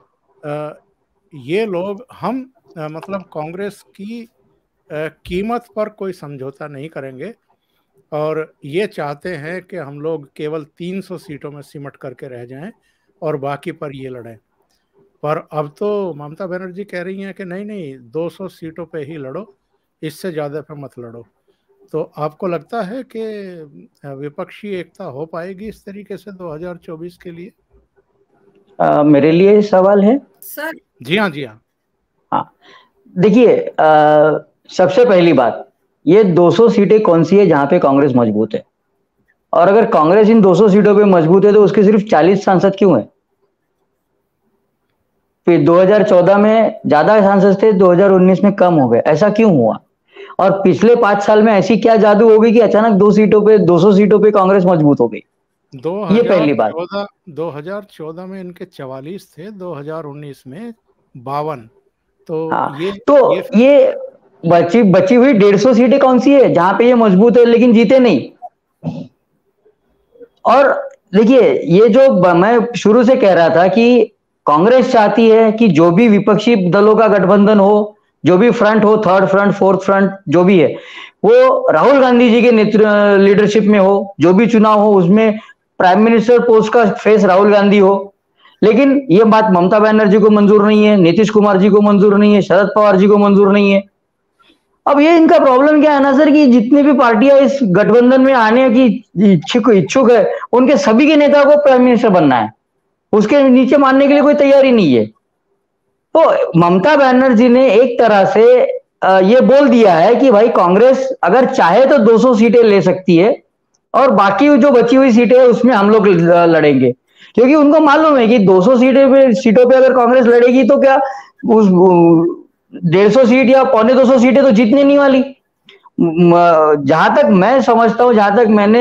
ये लोग, हम आ, मतलब कांग्रेस की आ, कीमत पर कोई समझौता नहीं करेंगे और ये चाहते हैं कि हम लोग केवल तीन सौ सीटों में सिमट करके रह जाएं और बाकी पर ये लड़ें। पर अब तो ममता बनर्जी कह रही हैं कि नहीं नहीं दो सौ सीटों पे ही लड़ो, इससे ज़्यादा पे मत लड़ो। तो आपको लगता है कि विपक्षी एकता हो पाएगी इस तरीके से दो हज़ार चौबीस के लिए? आ, मेरे लिए सवाल है सर। जी हाँ जी हाँ हाँ देखिए, सबसे पहली बात, ये दो सौ सीटें कौन सी है जहां पे कांग्रेस मजबूत है? और अगर कांग्रेस इन दो सौ सीटों पे मजबूत है तो उसके सिर्फ चालीस सांसद क्यों है? फिर दो हज़ार चौदह में ज्यादा सांसद थे, दो हज़ार उन्नीस में कम हो गए, ऐसा क्यों हुआ? और पिछले पांच साल में ऐसी क्या जादू हो गई कि अचानक दो सीटों पे दो सौ सीटों पे कांग्रेस मजबूत हो गई? ये पहली बात। दो हज़ार चौदह में इनके चवालीस थे, दो हज़ार उन्नीस में बावन। तो हाँ, ये तो ये, ये बची बची हुई डेढ़ सौ सीटें कौन सी है जहां पे ये मजबूत है लेकिन जीते नहीं? और देखिए, ये जो मैं शुरू से कह रहा था कि कांग्रेस चाहती है कि जो भी विपक्षी दलों का गठबंधन हो, जो भी फ्रंट हो, थर्ड फ्रंट, फोर्थ फ्रंट, जो भी है, वो राहुल गांधी जी के नेतृत्व लीडरशिप में हो, जो भी चुनाव हो उसमें प्राइम मिनिस्टर पोस्ट का फेस राहुल गांधी हो। लेकिन ये बात ममता बनर्जी को मंजूर नहीं है, नीतीश कुमार जी को मंजूर नहीं है, शरद पवार जी को मंजूर नहीं है। अब ये इनका प्रॉब्लम क्या है ना सर, कि जितनी भी पार्टियां इस गठबंधन में आने की इच्छुक इच्छुक है, उनके सभी के नेता को प्राइम मिनिस्टर बनना है, उसके नीचे मानने के लिए कोई तैयारी नहीं है। तो ममता बनर्जी ने एक तरह से ये बोल दिया है कि भाई कांग्रेस अगर चाहे तो दो सौ सीटें ले सकती है और बाकी जो बची हुई सीटें है उसमें हम लोग लड़ेंगे, क्योंकि उनको मालूम है कि दो सौ सीटें पे सीटों पे अगर कांग्रेस लड़ेगी तो क्या उस डेढ़ सौ सीट या पौने दो सौ सीटें तो जीतने नहीं वाली। जहां तक मैं समझता हूं, जहां तक मैंने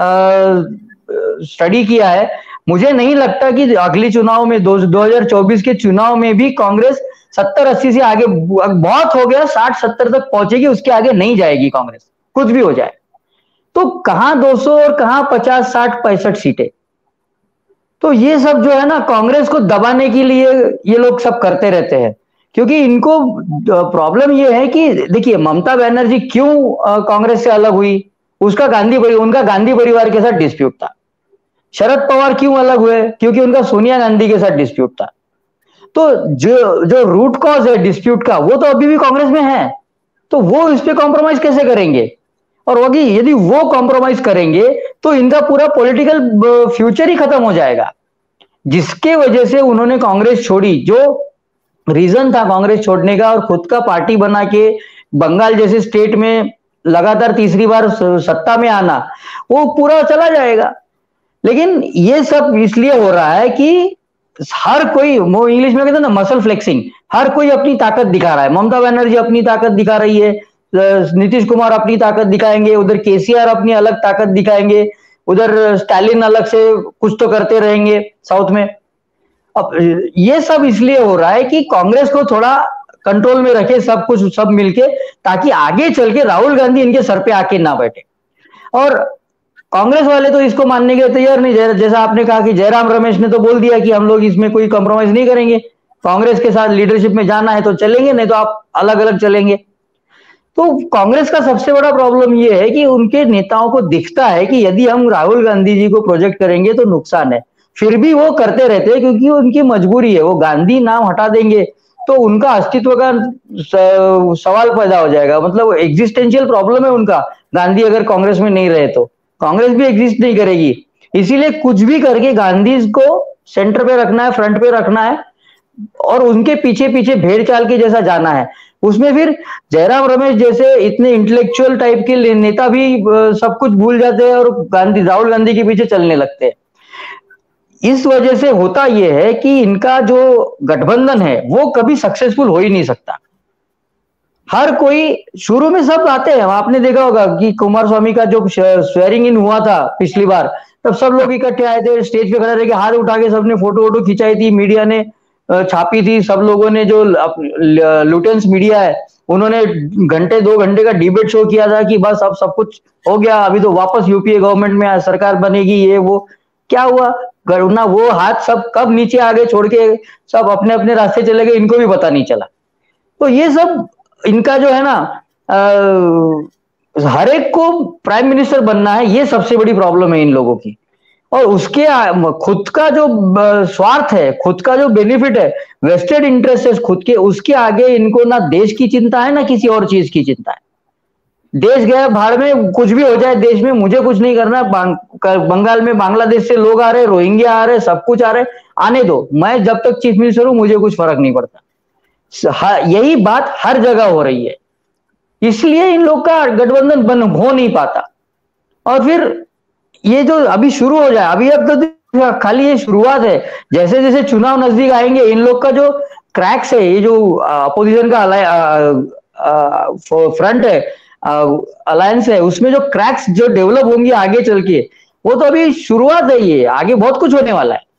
स्टडी किया है, मुझे नहीं लगता कि अगले चुनाव में दो हजार चौबीस के चुनाव में भी कांग्रेस सत्तर अस्सी से आगे, बहुत हो गया साठ सत्तर तक पहुंचेगी, उसके आगे नहीं जाएगी कांग्रेस, कुछ भी हो जाए। तो कहां दो सौ और कहां पचास साठ पैंसठ सीटें। तो ये सब जो है ना, कांग्रेस को दबाने के लिए ये लोग सब करते रहते हैं, क्योंकि इनको प्रॉब्लम ये है कि देखिए ममता बनर्जी क्यों कांग्रेस से अलग हुई, उसका गांधी उनका गांधी परिवार के साथ डिस्प्यूट था। शरद पवार क्यों अलग हुए, क्योंकि उनका सोनिया गांधी के साथ डिस्प्यूट था। तो जो जो रूट कॉज है डिस्प्यूट का, वो तो अभी भी कांग्रेस में है, तो वो इस पे कॉम्प्रोमाइज कैसे करेंगे? और वही यदि वो कॉम्प्रोमाइज करेंगे तो इनका पूरा पॉलिटिकल फ्यूचर ही खत्म हो जाएगा। जिसके वजह से उन्होंने कांग्रेस छोड़ी, जो रीजन था कांग्रेस छोड़ने का, और खुद का पार्टी बना के बंगाल जैसे स्टेट में लगातार तीसरी बार सत्ता में आना, वो पूरा चला जाएगा। लेकिन ये सब इसलिए हो रहा है कि हर कोई, वो इंग्लिश में कहते हैं ना मसल फ्लेक्सिंग, हर कोई अपनी ताकत दिखा रहा है। ममता बनर्जी अपनी ताकत दिखा रही है, नीतीश कुमार अपनी ताकत दिखाएंगे, उधर केसीआर अपनी अलग ताकत दिखाएंगे, उधर स्टालिन अलग से कुछ तो करते रहेंगे साउथ में। अब ये सब इसलिए हो रहा है कि कांग्रेस को थोड़ा कंट्रोल में रखे सब कुछ, सब मिलके, ताकि आगे चल के राहुल गांधी इनके सर पे आके ना बैठे। और कांग्रेस वाले तो इसको मानने के तैयार नहीं। जैसा आपने कहा कि जयराम रमेश ने तो बोल दिया कि हम लोग इसमें कोई कॉम्प्रोमाइज नहीं करेंगे, कांग्रेस के साथ लीडरशिप में जाना है तो चलेंगे, नहीं तो आप अलग अलग चलेंगे। तो कांग्रेस का सबसे बड़ा प्रॉब्लम यह है कि उनके नेताओं को दिखता है कि यदि हम राहुल गांधी जी को प्रोजेक्ट करेंगे तो नुकसान है, फिर भी वो करते रहते हैं, क्योंकि उनकी मजबूरी है। वो गांधी नाम हटा देंगे तो उनका अस्तित्व का सवाल पैदा हो जाएगा, मतलब एग्जिस्टेंशियल प्रॉब्लम है उनका। गांधी अगर कांग्रेस में नहीं रहे तो कांग्रेस भी एग्जिस्ट नहीं करेगी। इसीलिए कुछ भी करके गांधी को सेंटर पे रखना है, फ्रंट पे रखना है, और उनके पीछे पीछे भेड़ चाल के जैसा जाना है। उसमें फिर जयराम रमेश जैसे इतने इंटेलेक्चुअल टाइप के नेता भी सब कुछ भूल जाते हैं और गांधी राहुल गांधी के पीछे चलने लगते हैं। इस वजह से होता यह है कि इनका जो गठबंधन है वो कभी सक्सेसफुल हो ही नहीं सकता। हर कोई, शुरू में सब आते हैं, आपने देखा होगा कि कुमार स्वामी का जो स्वेरिंग इन हुआ था पिछली बार, तब सब लोग इकट्ठे आए थे, स्टेज पे खड़े रह के हाथ उठा के सबने फोटो वोटो खिंचाई थी, मीडिया ने छापी थी, सब लोगों ने, जो लुटेंस मीडिया है उन्होंने घंटे दो घंटे का डिबेट शो किया था कि बस अब सब कुछ हो गया, अभी तो वापस यूपीए गवर्नमेंट में सरकार बनेगी, ये वो। क्या हुआ? ना वो हाथ सब कब नीचे आ गए, छोड़ के सब अपने अपने रास्ते चले गए, इनको भी पता नहीं चला। तो ये सब इनका जो है ना, हर एक को प्राइम मिनिस्टर बनना है, ये सबसे बड़ी प्रॉब्लम है इन लोगों की। और उसके खुद का जो स्वार्थ है, खुद का जो बेनिफिट है, वेस्टेड इंटरेस्ट है खुद के, उसके आगे इनको ना देश की चिंता है ना किसी और चीज की चिंता है। देश गया भाड़ में, कुछ भी हो जाए देश में, मुझे कुछ नहीं करना। बंगाल में बांग्लादेश से लोग आ रहे, रोहिंग्या आ रहे, सब कुछ आ रहे, आने दो, मैं जब तक चीफ मिनिस्टर हूं मुझे कुछ फर्क नहीं पड़ता। यही बात हर जगह हो रही है, इसलिए इन लोग का गठबंधन बन हो नहीं पाता। और फिर ये जो अभी शुरू हो जाए, अभी अब तो खाली ये शुरुआत है, जैसे जैसे चुनाव नजदीक आएंगे इन लोग का जो क्रैक्स है, ये जो अपोजिशन का फ्रंट है, अलायंस है, उसमें जो क्रैक्स जो डेवलप होंगे आगे चल के, वो तो अभी शुरुआत है, ये आगे बहुत कुछ होने वाला है।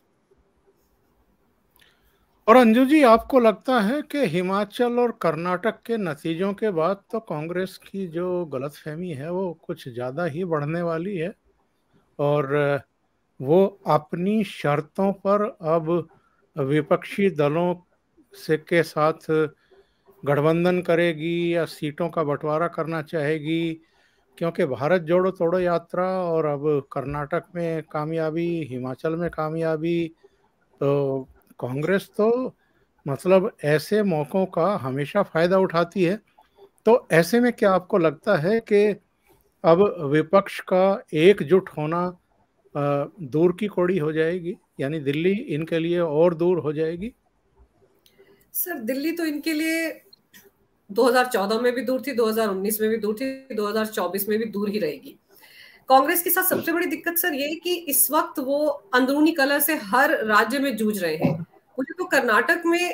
और अंजू जी, आपको लगता है कि हिमाचल और कर्नाटक के नतीजों के बाद तो कांग्रेस की जो गलतफहमी है वो कुछ ज़्यादा ही बढ़ने वाली है, और वो अपनी शर्तों पर अब विपक्षी दलों से के साथ गठबंधन करेगी या सीटों का बंटवारा करना चाहेगी? क्योंकि भारत जोड़ो तोड़ो यात्रा और अब कर्नाटक में कामयाबी, हिमाचल में कामयाबी, तो कांग्रेस तो मतलब ऐसे मौकों का हमेशा फायदा उठाती है। तो ऐसे में क्या आपको लगता है कि अब विपक्ष का एकजुट होना दूर की कौड़ी हो जाएगी, यानी दिल्ली इनके लिए और दूर हो जाएगी? सर, दिल्ली तो इनके लिए दो हज़ार चौदह में भी दूर थी, दो हज़ार उन्नीस में भी दूर थी, दो हज़ार चौबीस में भी दूर ही रहेगी। कांग्रेस के साथ सबसे बड़ी दिक्कत सर ये है कि इस वक्त वो अंदरूनी कलह से हर राज्य में जूझ रहे हैं। मुझे तो कर्नाटक में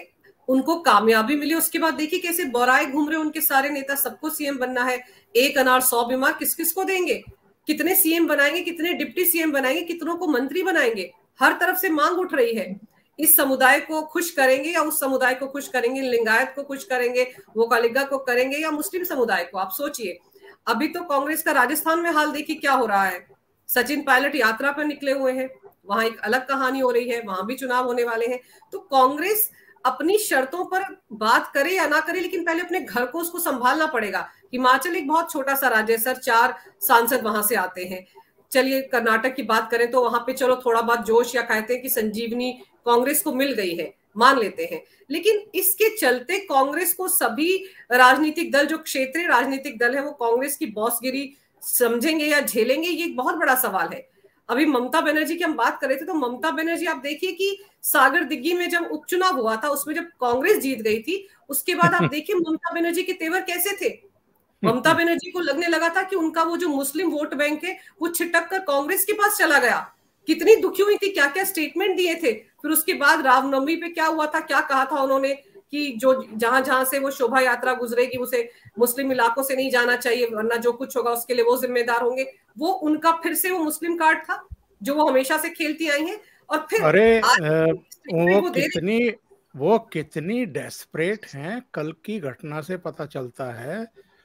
उनको कामयाबी मिली, उसके बाद देखिए कैसे बोराए घूम रहे उनके सारे नेता, सबको सीएम बनना है, एक अनार सौ बीमार, किस किस को देंगे, कितने सीएम बनाएंगे, कितने डिप्टी सीएम बनाएंगे, कितनों को मंत्री बनाएंगे, हर तरफ से मांग उठ रही है। इस समुदाय को खुश करेंगे या उस समुदाय को खुश करेंगे, लिंगायत को खुश करेंगे, वो कालिका को करेंगे या मुस्लिम समुदाय को? आप सोचिए। अभी तो कांग्रेस का राजस्थान में हाल देखिए क्या हो रहा है। सचिन पायलट यात्रा पर निकले हुए हैं, वहां एक अलग कहानी हो रही है, वहां भी चुनाव होने वाले हैं। तो कांग्रेस अपनी शर्तों पर बात करे या ना करे, लेकिन पहले अपने घर को उसको संभालना पड़ेगा। हिमाचल एक बहुत छोटा सा राज्य है सर, चार सांसद वहां से आते हैं। चलिए कर्नाटक की बात करें तो वहां पे चलो थोड़ा बहुत जोश, या कहते हैं कि संजीवनी कांग्रेस को मिल गई है, मान लेते हैं। लेकिन इसके चलते कांग्रेस को सभी राजनीतिक दल, जो क्षेत्रीय राजनीतिक दल है, वो कांग्रेस की बॉसगिरी समझेंगे या झेलेंगे, ये एक बहुत बड़ा सवाल है। अभी ममता बनर्जी की हम बात कर रहे थे, तो ममता बनर्जी आप देखिए कि सागर दिग्गी में जब उपचुनाव हुआ था, उसमें जब कांग्रेस जीत गई थी, उसके बाद आप देखिए ममता बनर्जी के तेवर कैसे थे। ममता बनर्जी को लगने लगा था कि उनका वो जो मुस्लिम वोट बैंक है वो छिटक कर कांग्रेस के पास चला गया। कितनी दुखी हुई थी, क्या क्या स्टेटमेंट दिए थे। फिर उसके बाद रामनवमी पे क्या हुआ था, क्या कहा था उन्होंने कि जो जहां जहां से वो शोभा यात्रा गुजरेगी उसे मुस्लिम इलाकों से नहीं जाना चाहिए, वरना जो कुछ होगा उसके लिए वो जिम्मेदार होंगे। वो उनका फिर से वो मुस्लिम कार्ड था जो वो हमेशा से खेलती आई हैं। और फिर अरे वो, वो कितनी वो कितनी डेस्परेट हैं, कल की घटना से पता चलता है।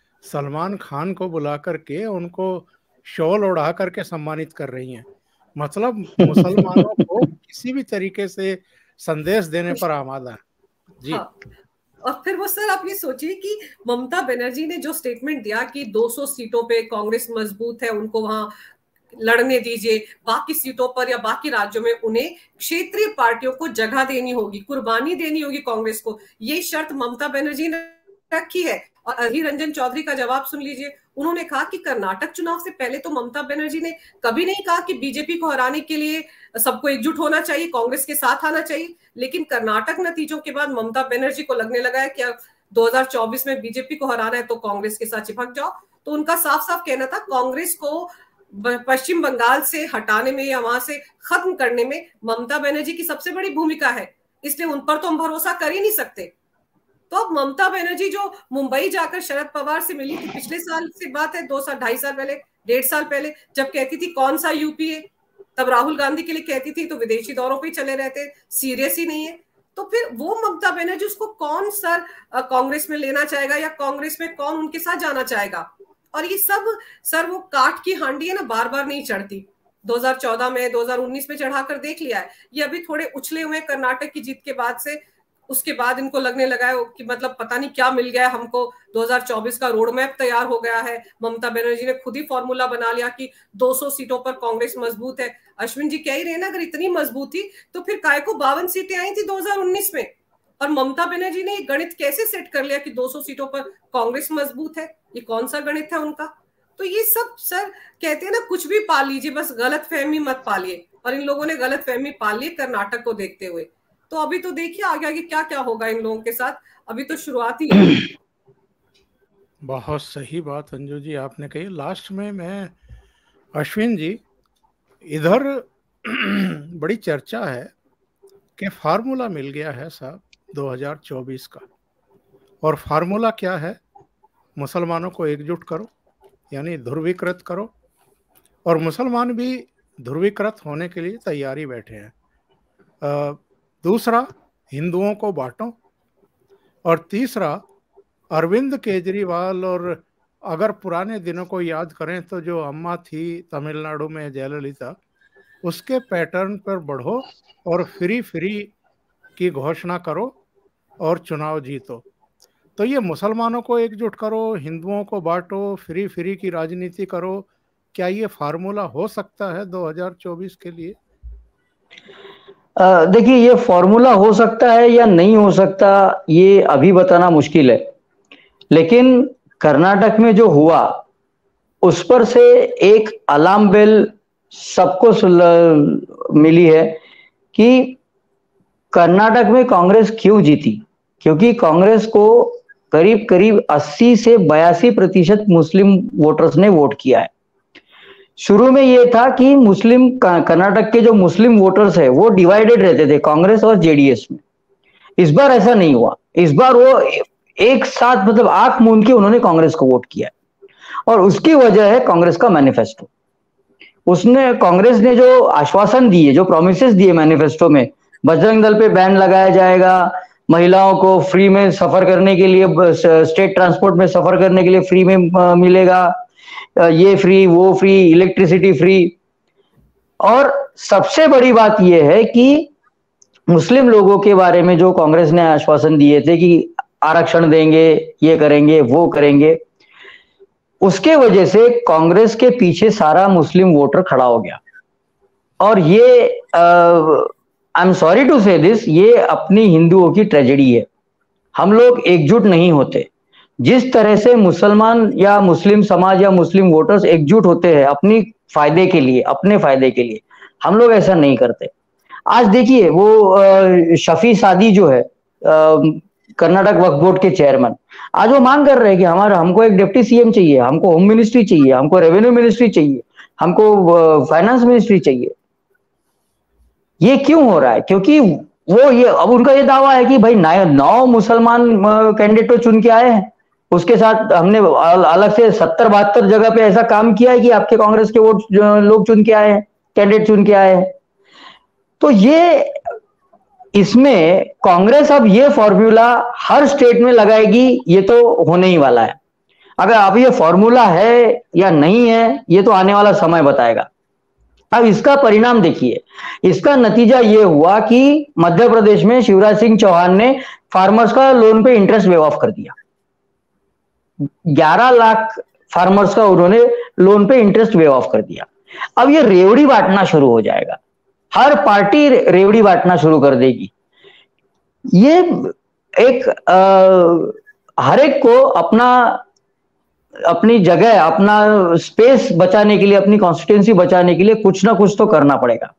सलमान खान को बुला करके उनको शॉल उड़ा करके सम्मानित कर रही हैं, मतलब मुसलमानों को किसी भी तरीके से संदेश देने पर आमादा है जी। हाँ। और फिर वो सर आप ये सोचिए कि ममता बनर्जी ने जो स्टेटमेंट दिया कि दो सौ सीटों पे कांग्रेस मजबूत है, उनको वहां लड़ने दीजिए, बाकी सीटों पर या बाकी राज्यों में उन्हें क्षेत्रीय पार्टियों को जगह देनी होगी, कुर्बानी देनी होगी कांग्रेस को, ये शर्त ममता बनर्जी ने रखी है। और अधीर रंजन चौधरी का जवाब सुन लीजिए। उन्होंने कहा कि कर्नाटक चुनाव से पहले तो ममता बनर्जी ने कभी नहीं कहा कि बीजेपी को हराने के लिए सबको एकजुट होना चाहिए, कांग्रेस के साथ आना चाहिए। लेकिन कर्नाटक नतीजों के बाद ममता बनर्जी को लगने लगा है कि दो हज़ार चौबीस में बीजेपी को हराना है तो कांग्रेस के साथ चिपक जाओ। तो उनका साफ साफ कहना था कांग्रेस को पश्चिम बंगाल से हटाने में या वहां से खत्म करने में ममता बनर्जी की सबसे बड़ी भूमिका है, इसलिए उन पर तो हम भरोसा कर ही नहीं सकते। तो अब ममता बनर्जी जो मुंबई जाकर शरद पवार से मिली थी, पिछले साल से बात है, दो साल ढाई साल पहले, डेढ़ साल पहले, जब कहती थी कौन सा यूपीए, तब राहुल गांधी के लिए कहती थी तो विदेशी दौरों पे चले रहते, सीरियस ही नहीं है। तो फिर वो ममता बनर्जी, उसको कौन सर कांग्रेस में लेना चाहेगा या कांग्रेस में कौन उनके साथ जाना चाहेगा? और ये सब सर वो काठ की हांडी है ना, बार बार नहीं चढ़ती। दो हज़ार चौदह में, दो हज़ार उन्नीस में चढ़ाकर देख लिया है। ये अभी थोड़े उछले हुए कर्नाटक की जीत के बाद से, उसके बाद इनको लगने लगा है कि मतलब पता नहीं क्या मिल गया हमको, दो हज़ार चौबीस का रोड मैप तैयार हो गया है। ममता बनर्जी ने खुद ही फॉर्मूला बना लिया कि दो सौ सीटों पर कांग्रेस मजबूत है। अश्विन जी कह ही रहे ना, अगर इतनी मजबूत थी तो फिर काय को बावन सीटें आई थी दो हज़ार उन्नीस में। और ममता बनर्जी ने ये गणित कैसे सेट कर लिया कि दो सौ सीटों पर कांग्रेस मजबूत है? ये कौन सा गणित है उनका? तो ये सब सर कहते हैं ना, कुछ भी पाल लीजिए, बस गलत फहमी मत पालिए। और इन लोगों ने गलत फहमी पाल ली कर्नाटक को देखते हुए। तो अभी तो देखिए आगे आगे क्या क्या होगा इन लोगों के साथ, अभी तो शुरुआत ही है। बहुत सही बात अंजू जी आपने कही। लास्ट में मैं अश्विन जी, इधर बड़ी चर्चा है कि फार्मूला मिल गया है साहब दो हज़ार चौबीस का, और फार्मूला क्या है? मुसलमानों को एकजुट करो, यानी ध्रुवीकृत करो, और मुसलमान भी ध्रुवीकृत होने के लिए तैयारी बैठे हैं। आ, दूसरा, हिंदुओं को बांटो, और तीसरा, अरविंद केजरीवाल, और अगर पुराने दिनों को याद करें तो जो अम्मा थी तमिलनाडु में जयललिता, उसके पैटर्न पर बढ़ो और फ्री फ्री की घोषणा करो और चुनाव जीतो। तो ये मुसलमानों को एकजुट करो, हिंदुओं को बांटो, फ्री फ्री की राजनीति करो, क्या ये फार्मूला हो सकता है दो हज़ार चौबीस के लिए? देखिए, ये फॉर्मूला हो सकता है या नहीं हो सकता ये अभी बताना मुश्किल है, लेकिन कर्नाटक में जो हुआ उस पर से एक अलार्म बेल सबको मिली है कि कर्नाटक में कांग्रेस क्यों जीती। क्योंकि कांग्रेस को करीब करीब अस्सी से बयासी प्रतिशत मुस्लिम वोटर्स ने वोट किया है। शुरू में यह था कि मुस्लिम कर्नाटक के जो मुस्लिम वोटर्स है वो डिवाइडेड रहते थे कांग्रेस और जेडीएस में, इस बार ऐसा नहीं हुआ। इस बार वो एक साथ मतलब आंख मूंद के उन्होंने कांग्रेस को वोट किया और उसकी वजह है कांग्रेस का मैनिफेस्टो। उसने कांग्रेस ने जो आश्वासन दिए, जो प्रोमिसेस दिए मैनिफेस्टो में, बजरंग दल पे बैन लगाया जाएगा, महिलाओं को फ्री में सफर करने के लिए, स्टेट ट्रांसपोर्ट में सफर करने के लिए फ्री में मिलेगा, ये फ्री वो फ्री, इलेक्ट्रिसिटी फ्री। और सबसे बड़ी बात यह है कि मुस्लिम लोगों के बारे में जो कांग्रेस ने आश्वासन दिए थे कि आरक्षण देंगे, ये करेंगे वो करेंगे, उसके वजह से कांग्रेस के पीछे सारा मुस्लिम वोटर खड़ा हो गया। और ये I am sorry to say this, ये अपनी हिंदुओं की ट्रेजेडी है। हम लोग एकजुट नहीं होते। जिस तरह से मुसलमान या मुस्लिम समाज या मुस्लिम वोटर्स एकजुट होते हैं अपनी फायदे के लिए, अपने फायदे के लिए, हम लोग ऐसा नहीं करते। आज देखिए वो शफी सादी जो है कर्नाटक वक्फ बोर्ड के चेयरमैन, आज वो मांग कर रहे हैं कि हमारा हमको एक डिप्टी सीएम चाहिए, हमको होम मिनिस्ट्री चाहिए, हमको रेवेन्यू मिनिस्ट्री चाहिए, हमको फाइनेंस मिनिस्ट्री चाहिए। ये क्यों हो रहा है? क्योंकि वो ये अब उनका ये दावा है कि भाई नौ मुसलमान कैंडिडेट चुन के आए हैं, उसके साथ हमने अलग से सत्तर बहत्तर जगह पे ऐसा काम किया है कि आपके कांग्रेस के वोट लोग चुन के आए हैं, कैंडिडेट चुन के आए हैं। तो ये इसमें कांग्रेस अब ये फॉर्मूला हर स्टेट में लगाएगी, ये तो होने ही वाला है। अगर अब ये फॉर्मूला है या नहीं है, ये तो आने वाला समय बताएगा। अब इसका परिणाम देखिए, इसका नतीजा ये हुआ कि मध्य प्रदेश में शिवराज सिंह चौहान ने फार्मर्स का लोन पे इंटरेस्ट वेव ऑफ कर दिया। ग्यारह लाख फार्मर्स का उन्होंने लोन पे इंटरेस्ट वेव ऑफ कर दिया। अब ये रेवड़ी बांटना शुरू हो जाएगा, हर पार्टी रेवड़ी बांटना शुरू कर देगी। ये एक आ, हर एक को अपना अपनी जगह, अपना स्पेस बचाने के लिए, अपनी कॉन्स्टिट्यूंसी बचाने के लिए कुछ ना कुछ तो करना पड़ेगा।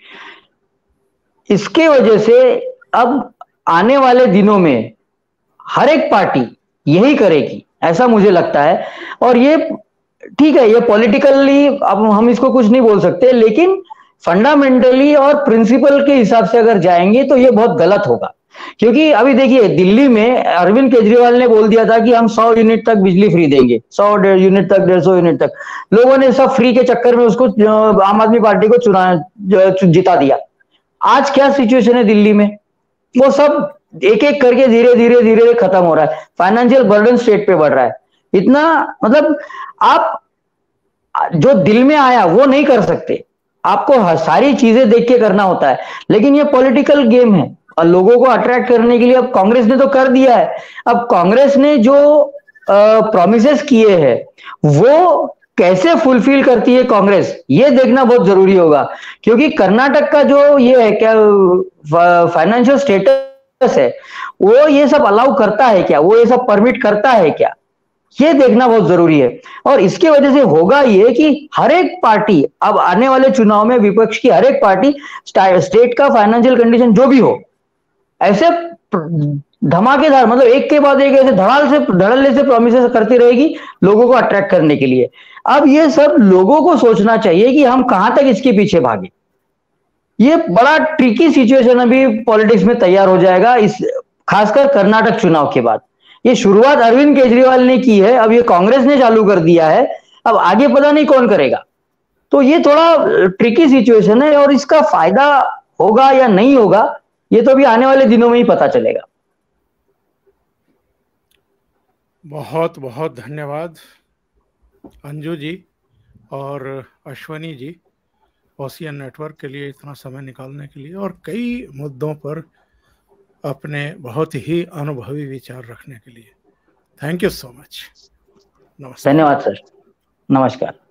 इसके वजह से अब आने वाले दिनों में हर एक पार्टी यही करेगी, ऐसा मुझे लगता है। और ये ठीक है, ये पॉलिटिकली अब हम इसको कुछ नहीं बोल सकते, लेकिन फंडामेंटली और प्रिंसिपल के हिसाब से अगर जाएंगे तो ये बहुत गलत होगा। क्योंकि अभी देखिए दिल्ली में अरविंद केजरीवाल ने बोल दिया था कि हम सौ यूनिट तक बिजली फ्री देंगे, सौ यूनिट तक, डेढ़ सौ यूनिट तक। लोगों ने सब फ्री के चक्कर में उसको, आम आदमी पार्टी को चुना जिता दिया। आज क्या सिचुएशन है दिल्ली में? वो सब एक एक करके धीरे धीरे धीरे खत्म हो रहा है। फाइनेंशियल बर्डन स्टेट पे बढ़ रहा है इतना, मतलब आप जो दिल में आया वो नहीं कर सकते, आपको सारी चीजें देख के करना होता है। लेकिन ये पॉलिटिकल गेम है और लोगों को अट्रैक्ट करने के लिए अब कांग्रेस ने तो कर दिया है। अब कांग्रेस ने जो प्रॉमिसेस किए हैं वो कैसे फुलफिल करती है कांग्रेस, ये देखना बहुत जरूरी होगा। क्योंकि कर्नाटक का जो ये है क्या फाइनेंशियल स्टेटस है, वो ये सब अलाउ करता है क्या, वो ये सब परमिट करता है क्या, ये देखना बहुत जरूरी है। और इसके वजह से होगा ये कि हर एक पार्टी अब आने वाले चुनाव में, विपक्ष की हर एक पार्टी स्टेट का फाइनेंशियल कंडीशन जो भी हो, ऐसे धमाकेदार, मतलब एक के बाद एक ऐसे धड़ाल से धड़ल्ले से प्रॉमिसेस करती रहेगी लोगों को अट्रैक्ट करने के लिए। अब ये सब लोगों को सोचना चाहिए कि हम कहां तक इसके पीछे भागे। ये बड़ा ट्रिकी सिचुएशन अभी पॉलिटिक्स में तैयार हो जाएगा, इस खासकर कर्नाटक चुनाव के बाद। ये शुरुआत अरविंद केजरीवाल ने की है, अब ये कांग्रेस ने चालू कर दिया है, अब आगे पता नहीं कौन करेगा। तो ये थोड़ा ट्रिकी सिचुएशन है और इसका फायदा होगा या नहीं होगा ये तो अभी आने वाले दिनों में ही पता चलेगा। बहुत बहुत धन्यवाद अंजू जी और अश्वनी जी, ओशियन नेटवर्क के लिए इतना समय निकालने के लिए और कई मुद्दों पर अपने बहुत ही अनुभवी विचार रखने के लिए। Thank you so much. नमस्कार। धन्यवाद सर, नमस्कार।